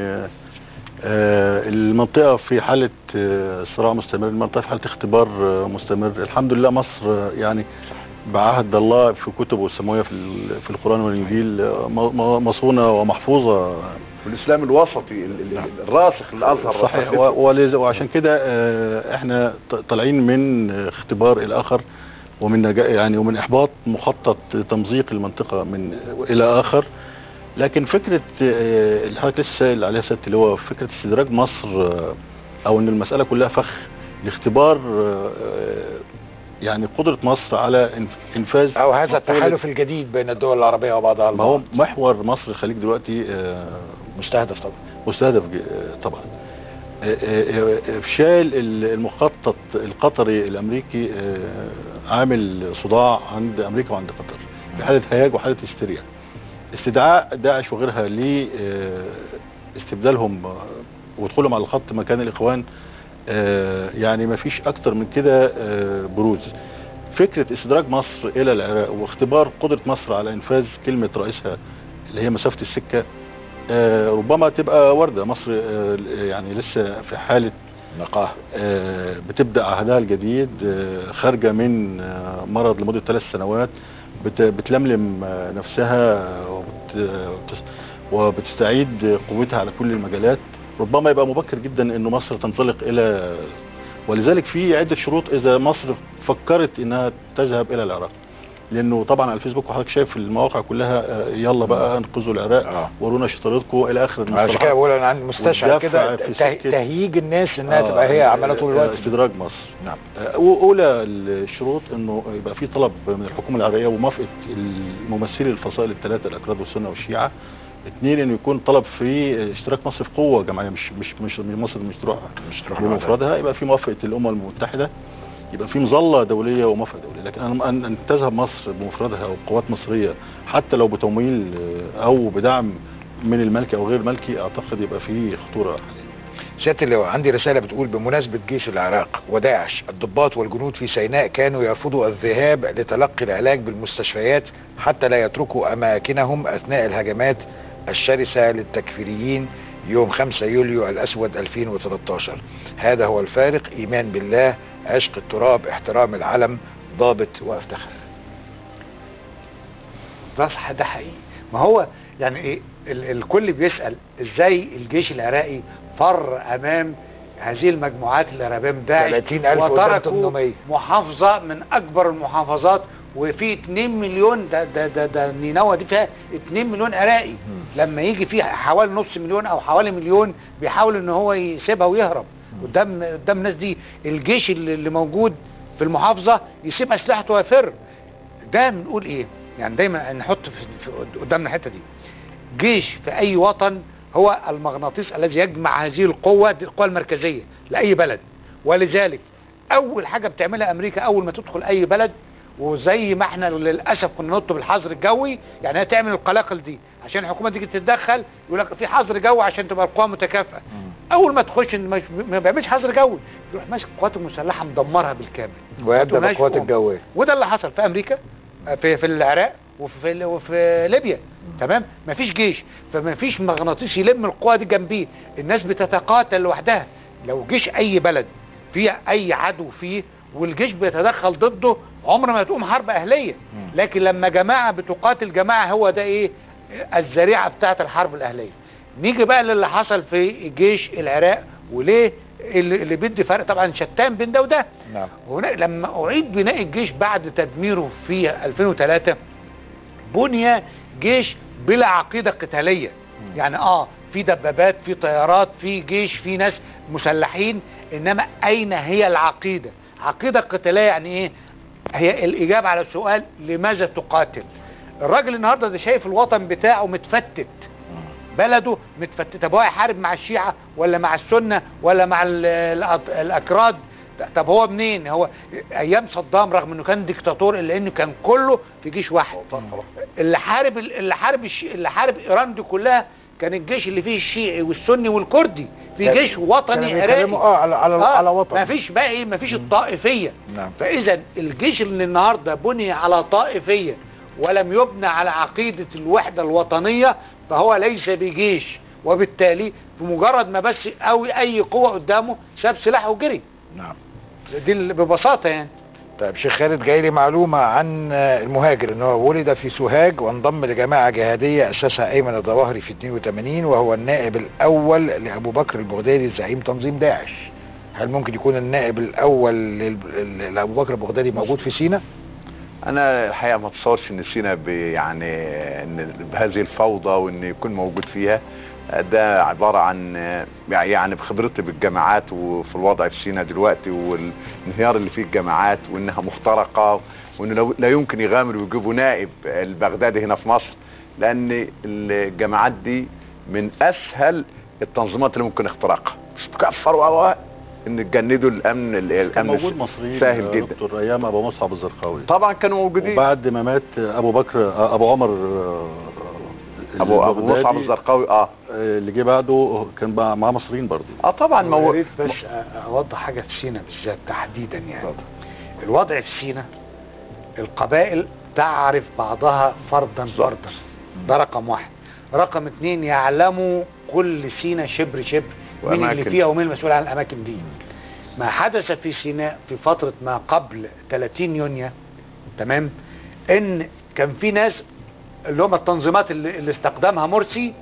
المنطقة في حالة صراع مستمر، المنطقة في حالة اختبار مستمر. الحمد لله مصر يعني بعهد الله في كتبه السماوية في القرآن والإنجيل مصونة ومحفوظة في الإسلام الوسطي الراسخ الأزهر. صحيح. وعشان كده احنا طالعين من اختبار الآخر ومن إحباط مخطط تمزيق المنطقة من إلى آخر. لكن فكرة اللي حضرتك لسه سائل عليها سيادة اللي هو فكرة استدراج مصر، أو إن المسألة كلها فخ لاختبار يعني قدرة مصر على إنفاذ أو هذا التحالف الجديد بين الدول العربية وبعضها البعض. ما هو محور مصر الخليج دلوقتي مستهدف طبعا، مستهدف طبعا. إفشال المخطط القطري الأمريكي عامل صداع عند أمريكا وعند قطر في حالة هياج وحالة هستيريا. استدعاء داعش وغيرها لاستبدالهم ودخولهم على الخط مكان الإخوان، يعني ما فيش أكتر من كده بروز. فكرة استدراج مصر إلى العراق واختبار قدرة مصر على إنفاذ كلمة رئيسها اللي هي مسافة السكة، ربما تبقى وردة. مصر يعني لسه في حالة نقاهة، بتبدأ عهدها الجديد، خارجة من مرض لمدة 3 سنوات، بتلملم نفسها وبتستعيد قوتها على كل المجالات. ربما يبقى مبكر جدا انه مصر تنطلق الى، ولذلك في عدة شروط اذا مصر فكرت انها تذهب الى العراق. لانه طبعا على الفيسبوك وحضرتك شايف المواقع كلها يلا بقى انقذوا العراق ورونا شطارتكم الى اخر عشان كده بقول انا عندي مستشعر كده تهييج الناس انها تبقى هي عماله طول الوقت استدراج مصر. نعم. اولى الشروط انه يبقى في طلب من الحكومه العراقيه وموافقه الممثلي الفصائل الثلاثه الاكراد والسنه والشيعه. 2 انه يكون طلب في اشتراك مصر في قوه جماعيه مش مصر مش تروح بمفردها، يبقى في موافقه الامم المتحده، يبقى في مظله دوليه وموافقه دوليه. لكن ان تذهب مصر بمفردها او قوات مصريه حتى لو بتمويل او بدعم من الملكي او غير ملكي، اعتقد يبقى في خطوره. سيادة اللواء، عندي رسالة بتقول بمناسبة جيش العراق وداعش الضباط والجنود في سيناء كانوا يرفضوا الذهاب لتلقي العلاج بالمستشفيات حتى لا يتركوا أماكنهم أثناء الهجمات الشرسة للتكفيريين يوم 5 يوليو الأسود 2013. هذا هو الفارق، إيمان بالله، عشق التراب، احترام العلم، ضابط وافتخر. ده حقيقي. ما هو يعني ايه الكل بيسأل ازاي الجيش العراقي فر امام هذه المجموعات الارهابيه من داعش 30,000 وتركوا محافظه من اكبر المحافظات وفي 2 مليون ده نينوى دي فيها 2 مليون عراقي. لما يجي فيه حوالي نص مليون او حوالي مليون بيحاول ان هو يسيبها ويهرب قدام الناس دي. الجيش اللي موجود في المحافظه يسيب اسلحته ويفر. ده بنقول ايه يعني؟ دايما نحط قدامنا الحته دي. جيش في اي وطن هو المغناطيس الذي يجمع هذه القوة، دي القوة المركزية لأي بلد. ولذلك أول حاجة بتعملها أمريكا أول ما تدخل أي بلد، وزي ما احنا للأسف كنا نطلب الحظر الجوي، يعني هي تعمل القلاقل دي عشان الحكومة تيجي تتدخل يقول لك في حظر جوي عشان تبقى القوة متكافئة. أول ما تخش ما بيعملش حظر جوي، يروح ماسك القوات المسلحة مدمرها بالكامل ويبدأ بالقوات الجوية. وده اللي حصل في أمريكا، في العراق وفي ليبيا. تمام. مفيش جيش، فمفيش مغناطيس يلم القوى دي جنبيه. الناس بتتقاتل لوحدها. لو جيش اي بلد فيه اي عدو فيه والجيش بيتدخل ضده عمر ما تقوم حرب اهليه. لكن لما جماعه بتقاتل جماعه هو ده ايه؟ الذريعه بتاعه الحرب الاهليه. نيجي بقى للي حصل في جيش العراق وليه اللي بيدي فرق طبعا شتان بين ده وده. نعم. لما اعيد بناء الجيش بعد تدميره في 2003 بني جيش بلا عقيدة قتالية. يعني في دبابات، في طيارات، في جيش، في ناس مسلحين، انما اين هي العقيدة؟ عقيدة قتالية يعني ايه؟ هي الاجابة على السؤال لماذا تقاتل. الراجل النهاردة ده شايف الوطن بتاعه متفتت، بلده متفتت. طب هو يحارب مع الشيعة ولا مع السنة ولا مع الاكراد؟ طب هو منين؟ هو ايام صدام رغم انه كان ديكتاتور الا انه كان كله في جيش واحد. اللي حارب ايران دي كلها كان الجيش اللي فيه الشيعي والسني والكردي، في جيش وطني عراقي على وطن. مفيش بقى ايه؟ مفيش الطائفيه. نعم. فاذا الجيش اللي النهارده بني على طائفيه ولم يبنى على عقيده الوحده الوطنيه فهو ليس بجيش، وبالتالي بمجرد ما بس اي قوه قدامه ساب سلاحه وجري. نعم. دي ببساطة يعني. طيب شيخ خالد، جاي لي معلومة عن المهاجر ان هو ولد في سوهاج وانضم لجماعة جهادية اسسها ايمن الظواهري في 82 وهو النائب الاول لابو بكر البغدادي زعيم تنظيم داعش. هل ممكن يكون النائب الاول لابو بكر البغدادي موجود في سيناء؟ انا الحقيقة ما اتصورش ان سيناء يعني ان بهذه الفوضى وان يكون موجود فيها. ده عبارة عن يعني بخبرتي بالجامعات وفي الوضع في سيناء دلوقتي والانهيار اللي فيه الجامعات وانها مخترقة وانه لا يمكن يغامروا ويجيبوا نائب البغدادي هنا في مصر، لان الجامعات دي من اسهل التنظيمات اللي ممكن اختراقها. مش تكفروا ان تجندوا الامن موجود مصريين سهل جدا. دكتور ايام ابو مصعب الزرقاوي طبعا كانوا موجودين. وبعد ما مات ابو عمر ابو مصعب الزرقاوي اللي جه بعده كان معاه مصريين برضه. طبعا يا ريت بس اوضح حاجه في سيناء بالذات تحديدا. يعني الوضع في سيناء القبائل تعرف بعضها فردا فردا، ده رقم واحد. رقم 2 يعلموا كل سيناء شبر شبر مين اللي فيها ومين المسؤول عن الاماكن دي. ما حدث في سيناء في فتره ما قبل 30 يونيو تمام ان كان في ناس اللي هم التنظيمات اللي استخدمها مرسي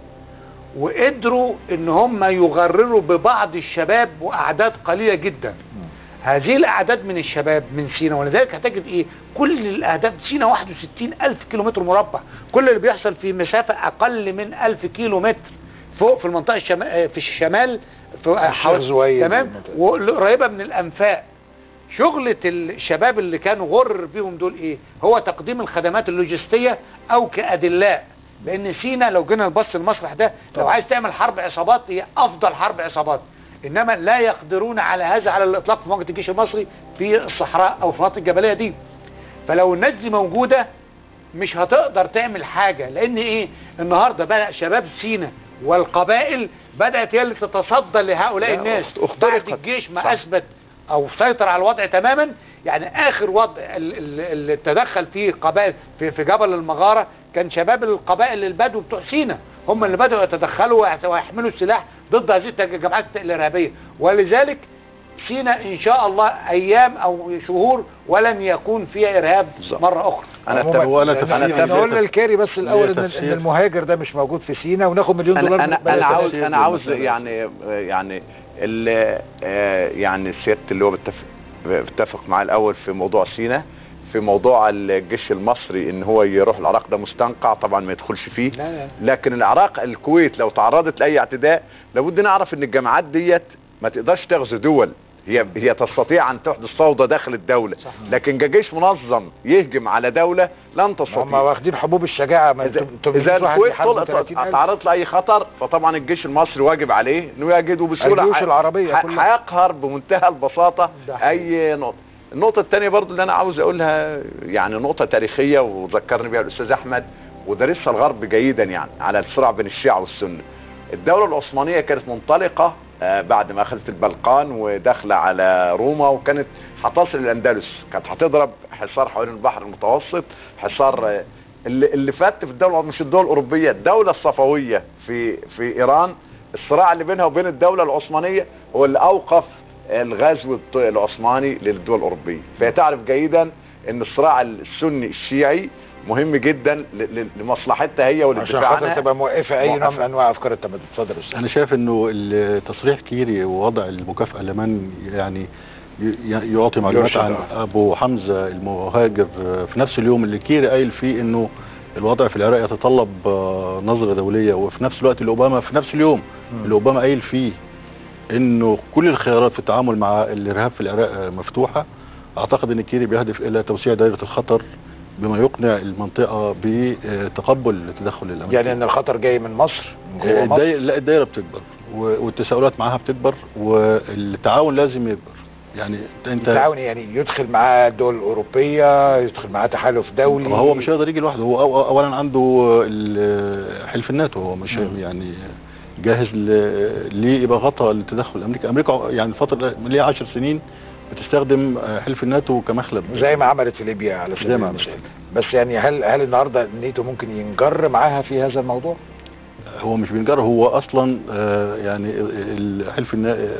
وقدروا ان هم يغرروا ببعض الشباب واعداد قليله جدا هذه الاعداد من الشباب من سيناء، ولذلك هتجد ايه كل الاهداف سيناء 61,000 كيلومتر مربع، كل اللي بيحصل في مسافه اقل من 1000 كيلومتر فوق في المنطقه في الشمال في تمام، وقريبه من الانفاق. شغلة الشباب اللي كانوا غر بيهم دول ايه؟ هو تقديم الخدمات اللوجستية او كأدلاء، لان سينا لو جينا نبص المسرح ده لو عايز تعمل حرب عصابات هي افضل حرب عصابات، انما لا يقدرون على هذا على الاطلاق في مواجهة الجيش المصري في الصحراء او في المناطق الجبلية دي. فلو الناس دي موجودة مش هتقدر تعمل حاجة، لان ايه النهاردة بدأ شباب سينا والقبائل بدأت هي اللي تتصدى لهؤلاء الناس بعد الجيش ما اثبت او سيطر على الوضع تماما. يعني اخر وضع اللي تدخل فيه قبائل في جبل المغارة كان شباب القبائل البدو بتوع سينا، هم اللي بدأوا يتدخلوا ويحملوا السلاح ضد هذه الجماعات الارهابية. ولذلك سينا ان شاء الله ايام او شهور ولن يكون فيها ارهاب مرة اخرى. انا قلنا الكاري بس الاول ان المهاجر ده مش موجود في سينا وناخد مليون دولار. انا عاوز يعني يعني سيادة اللي هو بتفق معاه الاول في موضوع سينا، في موضوع الجيش المصري ان هو يروح العراق ده مستنقع طبعا ما يدخلش فيه. لا. لكن العراق الكويت لو تعرضت لاي اعتداء لابد نعرف ان الجماعات ديت ما تقدرش تغزو دول، هي تستطيع ان تحدث فوضى داخل الدولة، لكن كجيش منظم يهجم على دولة لن تستطيع. هم واخدين حبوب الشجاعة. اذا الكويت تعرض لاي خطر فطبعا الجيش المصري واجب عليه انه يجده بسهولة. الجيوش العربية كلها هيقهر بمنتهى البساطة اي نقطة. النقطة الثانية برضو اللي انا عاوز اقولها يعني نقطة تاريخية وذكرني بها الاستاذ احمد ودرسها الغرب جيدا، يعني على الصراع بين الشيعة والسنة. الدولة العثمانية كانت منطلقة بعد ما اخذت البلقان وداخله على روما، وكانت هتصل الاندلس، كانت هتضرب حصار حوالين البحر المتوسط، حصار اللي فات في الدوله مش الدول الاوروبيه، الدوله الصفويه في ايران. الصراع اللي بينها وبين الدوله العثمانيه هو اللي اوقف الغزو العثماني للدول الاوروبيه. فهي تعرف جيدا ان الصراع السني الشيعي مهم جدا لمصلحتها هي والدفاع عنها، عشان خاطر تبقى موقفه اي نوع من انواع افكار التمدد. اتفضل يا استاذ. انا شايف انه تصريح كيري ووضع المكافاه لمن يعني يعطي معلومات عن ابو حمزه المهاجر في نفس اليوم اللي كيري قايل فيه انه الوضع في العراق يتطلب نظره دوليه، وفي نفس الوقت اللي اوباما في نفس اليوم اللي اوباما قايل فيه انه كل الخيارات في التعامل مع الارهاب في العراق مفتوحه. اعتقد ان كيري بيهدف الى توسيع دائره الخطر بما يقنع المنطقة بتقبل التدخل الامريكي. يعني ان الخطر جاي من مصر من جوه مصر؟ لا، الدائرة بتكبر والتساؤلات معاها بتكبر والتعاون لازم يكبر. يعني انت التعاون يعني يدخل معاه الدول الاوروبية، يدخل معاه تحالف دولي. هو مش هيقدر يجي لوحده. هو اولا عنده حلف الناتو، هو مش يعني جاهز لإباغتها للتدخل الامريكي. امريكا يعني الفترة اللي هي 10 سنين بتستخدم حلف الناتو كمخلب زي ما عملت في ليبيا على سبيل المثال. بس يعني هل النهارده الناتو ممكن ينجر معاها في هذا الموضوع؟ هو مش بينجر، هو اصلا يعني الحلف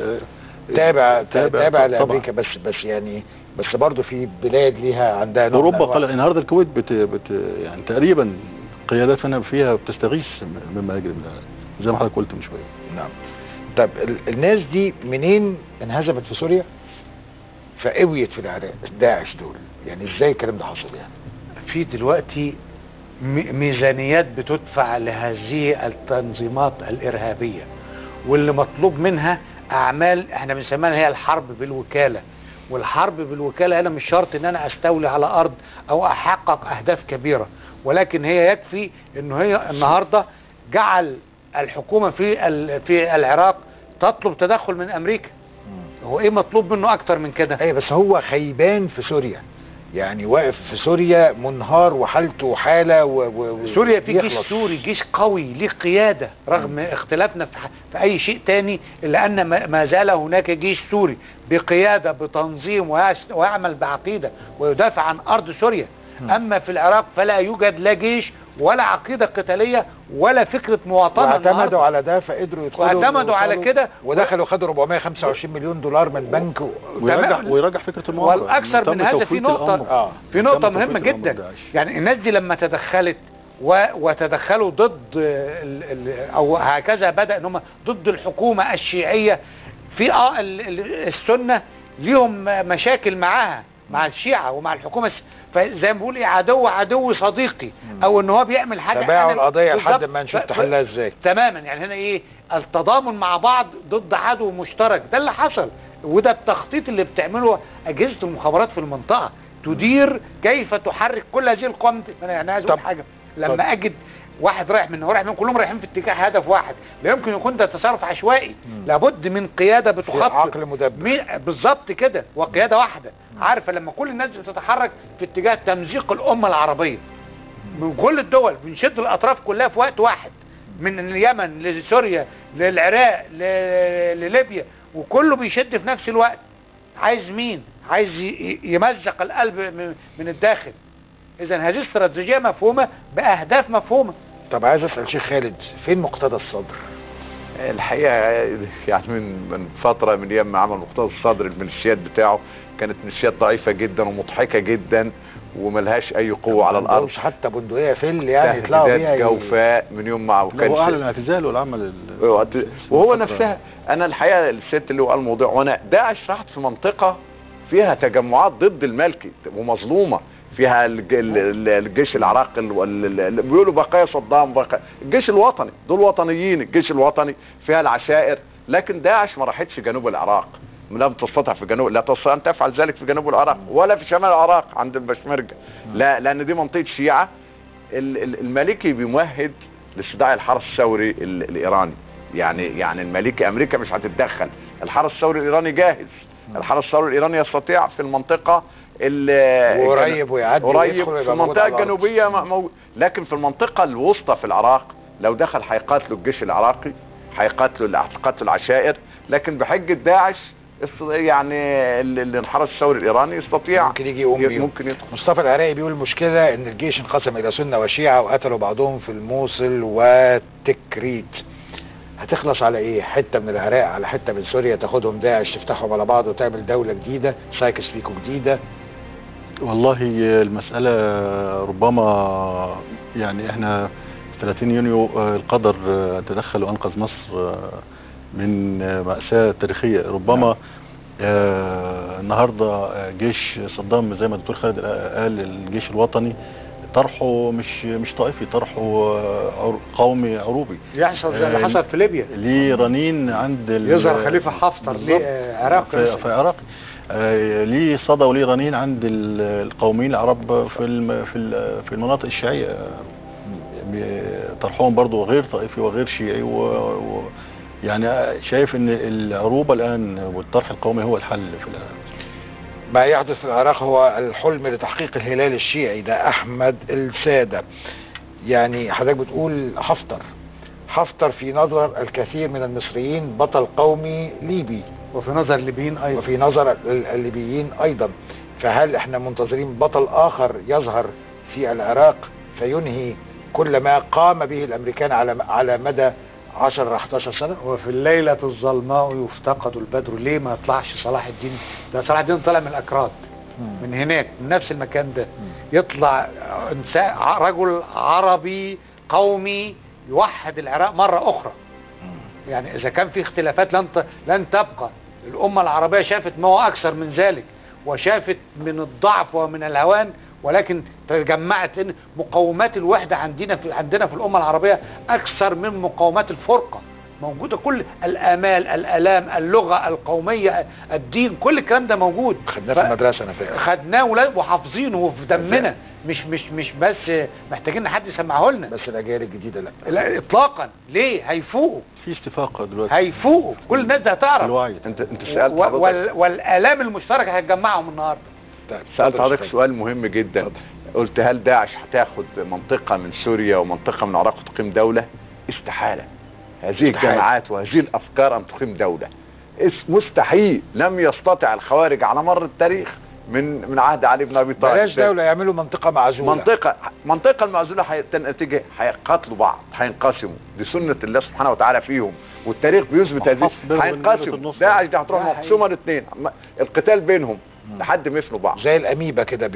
تابع لامريكا، بس يعني بس برضه في بلاد ليها عندها اوروبا قال النهارده الكويت يعني تقريبا قيادات فيها بتستغيث مما يجري زي ما حضرتك قلت من شويه. نعم. طب الناس دي منين انهزمت في سوريا فقويت في العراق؟ داعش دول يعني ازاي الكلام ده حصل؟ يعني في دلوقتي ميزانيات بتدفع لهذه التنظيمات الارهابيه، واللي مطلوب منها اعمال احنا بنسميها هي الحرب بالوكاله. والحرب بالوكاله انا مش شرط ان انا استولي على ارض او احقق اهداف كبيره، ولكن هي يكفي انه هي النهارده جعل الحكومه في العراق تطلب تدخل من امريكا. هو ايه مطلوب منه اكتر من كده؟ ايه بس هو خيبان في سوريا، يعني واقف في سوريا منهار وحالته حاله سوريا في جيش سوري، جيش قوي ليه قياده رغم اختلافنا في اي شيء تاني، الا ان ما زال هناك جيش سوري بقياده بتنظيم ويعمل بعقيده ويدافع عن ارض سوريا. اما في العراق فلا يوجد لا جيش ولا عقيده قتاليه ولا فكره مواطنه. واعتمدوا على ده فقدروا يدخلوا، واعتمدوا على كده ودخلوا خدوا 425 مليون دولار من بنك ويرجع فكره المؤامره. والاكثر من هذا في نقطه في نقطه مهمه جدا. يعني الناس دي لما تدخلت وتدخلوا ضد او هكذا بدأ ان هم ضد الحكومه الشيعيه في السنه ليهم مشاكل معاها، مع الشيعة ومع الحكومة، فزي ما بقول ايه، عدو صديقي، او ان هو بيعمل حاجة تباعوا القضية لحد ما نشوف تحلها ازاي. تماما، يعني هنا ايه، التضامن مع بعض ضد عدو مشترك، ده اللي حصل، وده التخطيط اللي بتعمله اجهزة المخابرات في المنطقة، تدير كيف تحرك كل هذه القوى. انا عايز اقول حاجة، لما اجد واحد رايح من هو كلهم رايحين في اتجاه هدف واحد، لا يمكن يكون ده تصرف عشوائي، لابد من قيادة بتخطط، عقل مدبر بالظبط كده، وقيادة واحدة عارفة لما كل الناس بتتحرك في اتجاه تمزيق الأمة العربية من كل الدول، بنشد الأطراف كلها في وقت واحد، من اليمن لسوريا للعراق لليبيا، وكله بيشد في نفس الوقت. عايز مين؟ عايز يمزق القلب من الداخل. إذا هذه استراتيجية مفهومة بأهداف مفهومة. طب عايز أسأل شيخ خالد، فين مقتدى الصدر؟ الحقيقة يعني من فترة، من ايام ما عمل مقتدى الصدر، الميليشيات بتاعه كانت ميليشيات ضعيفة جدا ومضحكة جدا وملهاش اي قوة على الارض، مش حتى بندقية فل يعني يطلعوا بيها جوفاء من يوم ما وكان اعلن اعتزاله والعمل وهو نفسها. انا الحقيقة الست اللي هو الموضوع، وانا داعش راحت في منطقة فيها تجمعات ضد المالكي ومظلومة، فيها الجيش العراقي اللي بيقولوا بقايا صدام، بقايا الجيش الوطني، دول وطنيين، الجيش الوطني فيها العشائر. لكن داعش ما راحتش جنوب العراق، لم تستطع في جنوب، لا تستطيع ان تفعل ذلك في جنوب العراق ولا في شمال العراق عند البشمركة، لا، لان دي منطقة شيعة. المالكي بيمهد لاستدعاء الحرس الثوري الايراني، يعني المالكي، امريكا مش هتتدخل، الحرس الثوري الايراني جاهز، الحرس الثوري الايراني يستطيع في المنطقة قريب ويعدي قريب في المنطقة الجنوبية لكن في المنطقة الوسطى في العراق لو دخل هيقاتلوا الجيش العراقي، هيقاتلوا العشائر، لكن بحجة داعش يعني الحرس الثوري الايراني يستطيع ممكن يجي يقوم بيه. ممكن يدخل. مصطفى العراقي بيقول المشكلة ان الجيش انقسم الى سنة وشيعة وقتلوا بعضهم في الموصل وتكريت. هتخلص على ايه؟ حتة من العراق على حتة من سوريا، تاخدهم داعش تفتحهم على بعض وتعمل دولة جديدة، سايكس فيكو جديدة. والله المسألة ربما يعني احنا في 30 يونيو القدر تدخل وانقذ مصر من مأساة تاريخية. ربما النهاردة جيش صدام زي ما الدكتور خالد قال، الجيش الوطني طرحه مش طائفي، طرحه قومي عروبي، يحصل زي اللي حصل في ليبيا، ليه رنين عند يظهر خليفة حفتر ليه عراقي في عراقي، ليه صدى وليه رنين عند القوميين العرب في المناطق الشيعية، طرحهم برضو غير طائفي وغير شيعي، يعني شايف ان العروبة الان والطرح القومي هو الحل في الان. ما يحدث في العراق هو الحلم لتحقيق الهلال الشيعي، ده احمد السادة. يعني حضرتك بتقول حفتر في نظر الكثير من المصريين بطل قومي ليبي، وفي نظر الليبيين ايضا، وفي نظر الليبيين ايضا. فهل احنا منتظرين بطل اخر يظهر في العراق فينهي كل ما قام به الامريكان على مدى 10-11 سنة؟ وفي الليلة الظلماء يفتقد البدر. ليه ما يطلعش صلاح الدين؟ ده صلاح الدين طلع من الأكراد، من هناك، من نفس المكان ده، يطلع رجل عربي قومي يوحد العراق مرة أخرى. يعني إذا كان في اختلافات لن تبقى. الأمة العربية شافت ما هو أكثر من ذلك، وشافت من الضعف ومن الهوان، ولكن تجمعت ان مقومات الوحدة عندنا في الأمة العربية أكثر من مقومات الفرقة. موجودة كل الآمال، الآلام، اللغة، القومية، الدين، كل الكلام ده موجود. خدناه في المدرسة، أنا فاكر خدناه وحافظينه في دمنا، مش بس محتاجين حد يسمعه لنا. بس الأجيال الجديدة لا إطلاقا. ليه؟ هيفوقوا، في استفاقة دلوقتي، هيفوقوا، كل الناس ده هتعرف. انت سألت والآلام المشتركة هتجمعهم النهارده. سألت حضرتك سؤال مهم جدا، قلت هل داعش هتاخد منطقة من سوريا ومنطقة من العراق وتقيم دولة؟ استحالة. هذه الجماعات وهذه الأفكار أن تقيم دولة مستحيل. لم يستطع الخوارج على مر التاريخ من عهد علي بن أبي طالب. بلاش دولة، يعملوا منطقة معزولة. منطقة المعزولة هتنتج هيقاتلوا بعض، هينقسموا، دي سنة الله سبحانه وتعالى فيهم، والتاريخ بيثبت هذه. هينقسموا، داعش دي هتروح مقسومة الاثنين، القتال بينهم لحد ما يفنوا بعض زي الأميبا كده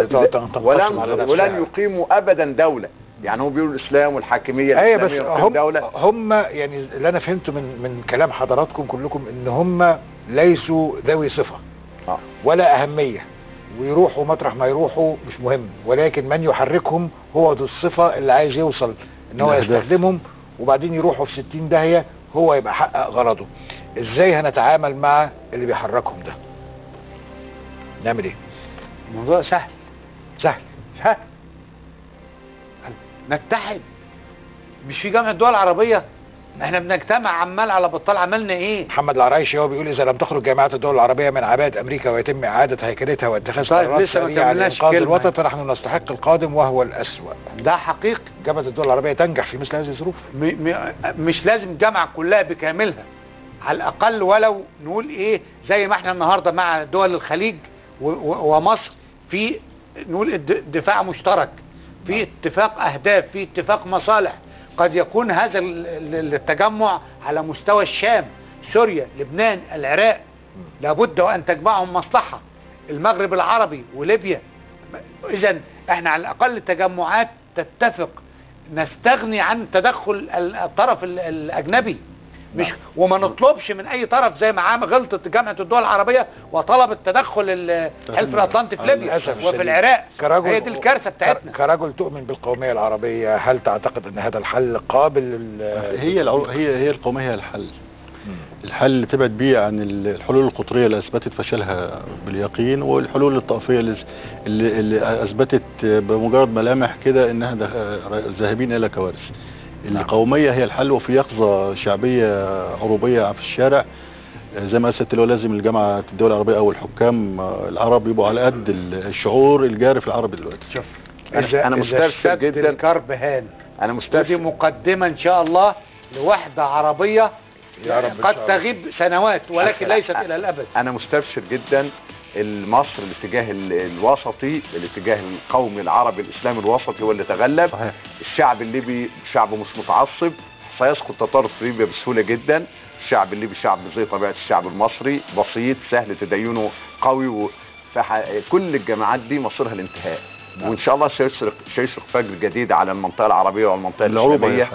ولن يقيموا أبدا دولة. يعني هم بيقولوا الإسلام والحاكمية الإسلامية، بس هم يعني اللي أنا فهمته من كلام حضراتكم كلكم إن هم ليسوا ذوي صفة. ولا أهمية، ويروحوا مطرح ما يروحوا مش مهم، ولكن من يحركهم هو ذو الصفة اللي عايز يوصل ان هو يستخدمهم، وبعدين يروحوا في 60 داهية هو يبقى حقق غرضه. ازاي هنتعامل مع اللي بيحركهم ده؟ نعمل ايه؟ الموضوع سهل سهل نتحد. مش في جامعة الدول العربية احنا بنجتمع عمال على بطال، عملنا ايه؟ محمد العرايشي هو بيقول اذا لم تخرج جامعات الدول العربية من عباءة امريكا ويتم اعادة هيكلتها واتخاذ قرارات سريعة لانقاذ الوطن فنحن نستحق القادم وهو الاسوأ. ده حقيقي. جامعة الدول العربية تنجح في مثل هذه الظروف. مش لازم الجامعة كلها بكاملها، على الاقل ولو نقول ايه زي ما احنا النهارده مع دول الخليج ومصر في نقول دفاع مشترك، في اتفاق اهداف، في اتفاق مصالح. قد يكون هذا التجمع على مستوى الشام، سوريا، لبنان، العراق، لابد وان تجمعهم مصلحة، المغرب العربي وليبيا. اذا احنا على الاقل التجمعات تتفق، نستغني عن تدخل الطرف الاجنبي، مش وما نطلبش من اي طرف زي ما غلطت جامعة الدول العربية وطلبت تدخل الحلف الاطلنطي في ليبيا وفي العراق. هي دي الكارثة بتاعتنا. كرجل تؤمن بالقومية العربية، هل تعتقد ان هذا الحل قابل؟ هي القومية هي الحل. الحل اللي تبعد بيه عن الحلول القطرية اللي اثبتت فشلها باليقين، والحلول الطائفية اللي اثبتت بمجرد ملامح كده انها ذاهبين الى كوارث. القومية هي الحل، وفي يقظة شعبية عروبية في الشارع زي ما قلت. لازم الجامعة الدول العربية او الحكام العرب يبقوا على قد الشعور الجاري في العرب دلوقتي. شوف انا مستبشر جدا. الكرب هان. انا مستبشر. ودي مقدمة ان شاء الله لوحدة عربية قد تغيب سنوات ولكن ليست الى الابد. انا مستبشر جدا. مصر الاتجاه الوسطي، الاتجاه القومي العربي الاسلامي الوسطي هو اللي تغلب. صحيح. الشعب الليبي شعب مش متعصب، سيسقط تتار في ليبيا بسهوله جدا. الشعب الليبي شعب زي طبيعه الشعب المصري، بسيط سهل تدينه قوي، كل الجماعات دي مصيرها الانتهاء. وان شاء الله سيشرق فجر جديد على المنطقه العربيه والمنطقه الاسلاميه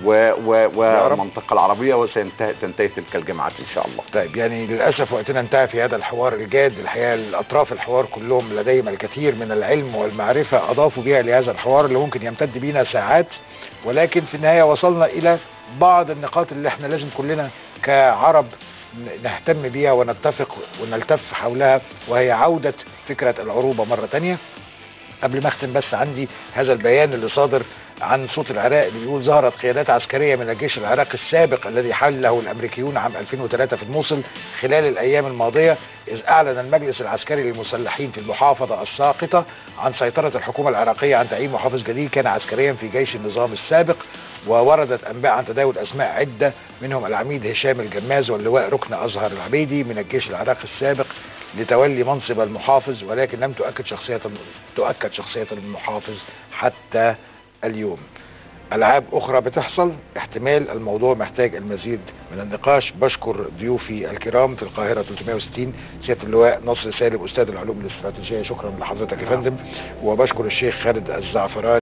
والمنطقه العربيه، وستنتهي تلك الجماعات ان شاء الله. طيب يعني للاسف وقتنا انتهى في هذا الحوار الجاد. الحقيقه الاطراف الحوار كلهم لديهم الكثير من العلم والمعرفه اضافوا بها لهذا الحوار اللي ممكن يمتد بينا ساعات، ولكن في النهايه وصلنا الى بعض النقاط اللي احنا لازم كلنا كعرب نهتم بيها ونتفق ونلتف حولها، وهي عوده فكره العروبه مره ثانيه. قبل ما اختم بس عندي هذا البيان اللي صادر عن صوت العراق اللي بيقول ظهرت قيادات عسكرية من الجيش العراقي السابق الذي حله الامريكيون عام 2003 في الموصل خلال الايام الماضية، اذ اعلن المجلس العسكري للمسلحين في المحافظة الساقطة عن سيطرة الحكومة العراقية عن تعيين محافظ جديد كان عسكريا في جيش النظام السابق. ووردت انباء عن تداول اسماء عدة منهم العميد هشام الجماز واللواء ركن ازهر العبيدي من الجيش العراقي السابق لتولي منصب المحافظ، ولكن لم تؤكد شخصية المحافظ حتى اليوم. ألعاب أخرى بتحصل، احتمال الموضوع محتاج المزيد من النقاش. بشكر ضيوفي الكرام في القاهرة 360 سيادة اللواء نصر سالم أستاذ العلوم الاستراتيجية، شكرا لحضرتك يا فندم. وبشكر الشيخ خالد الزعفراني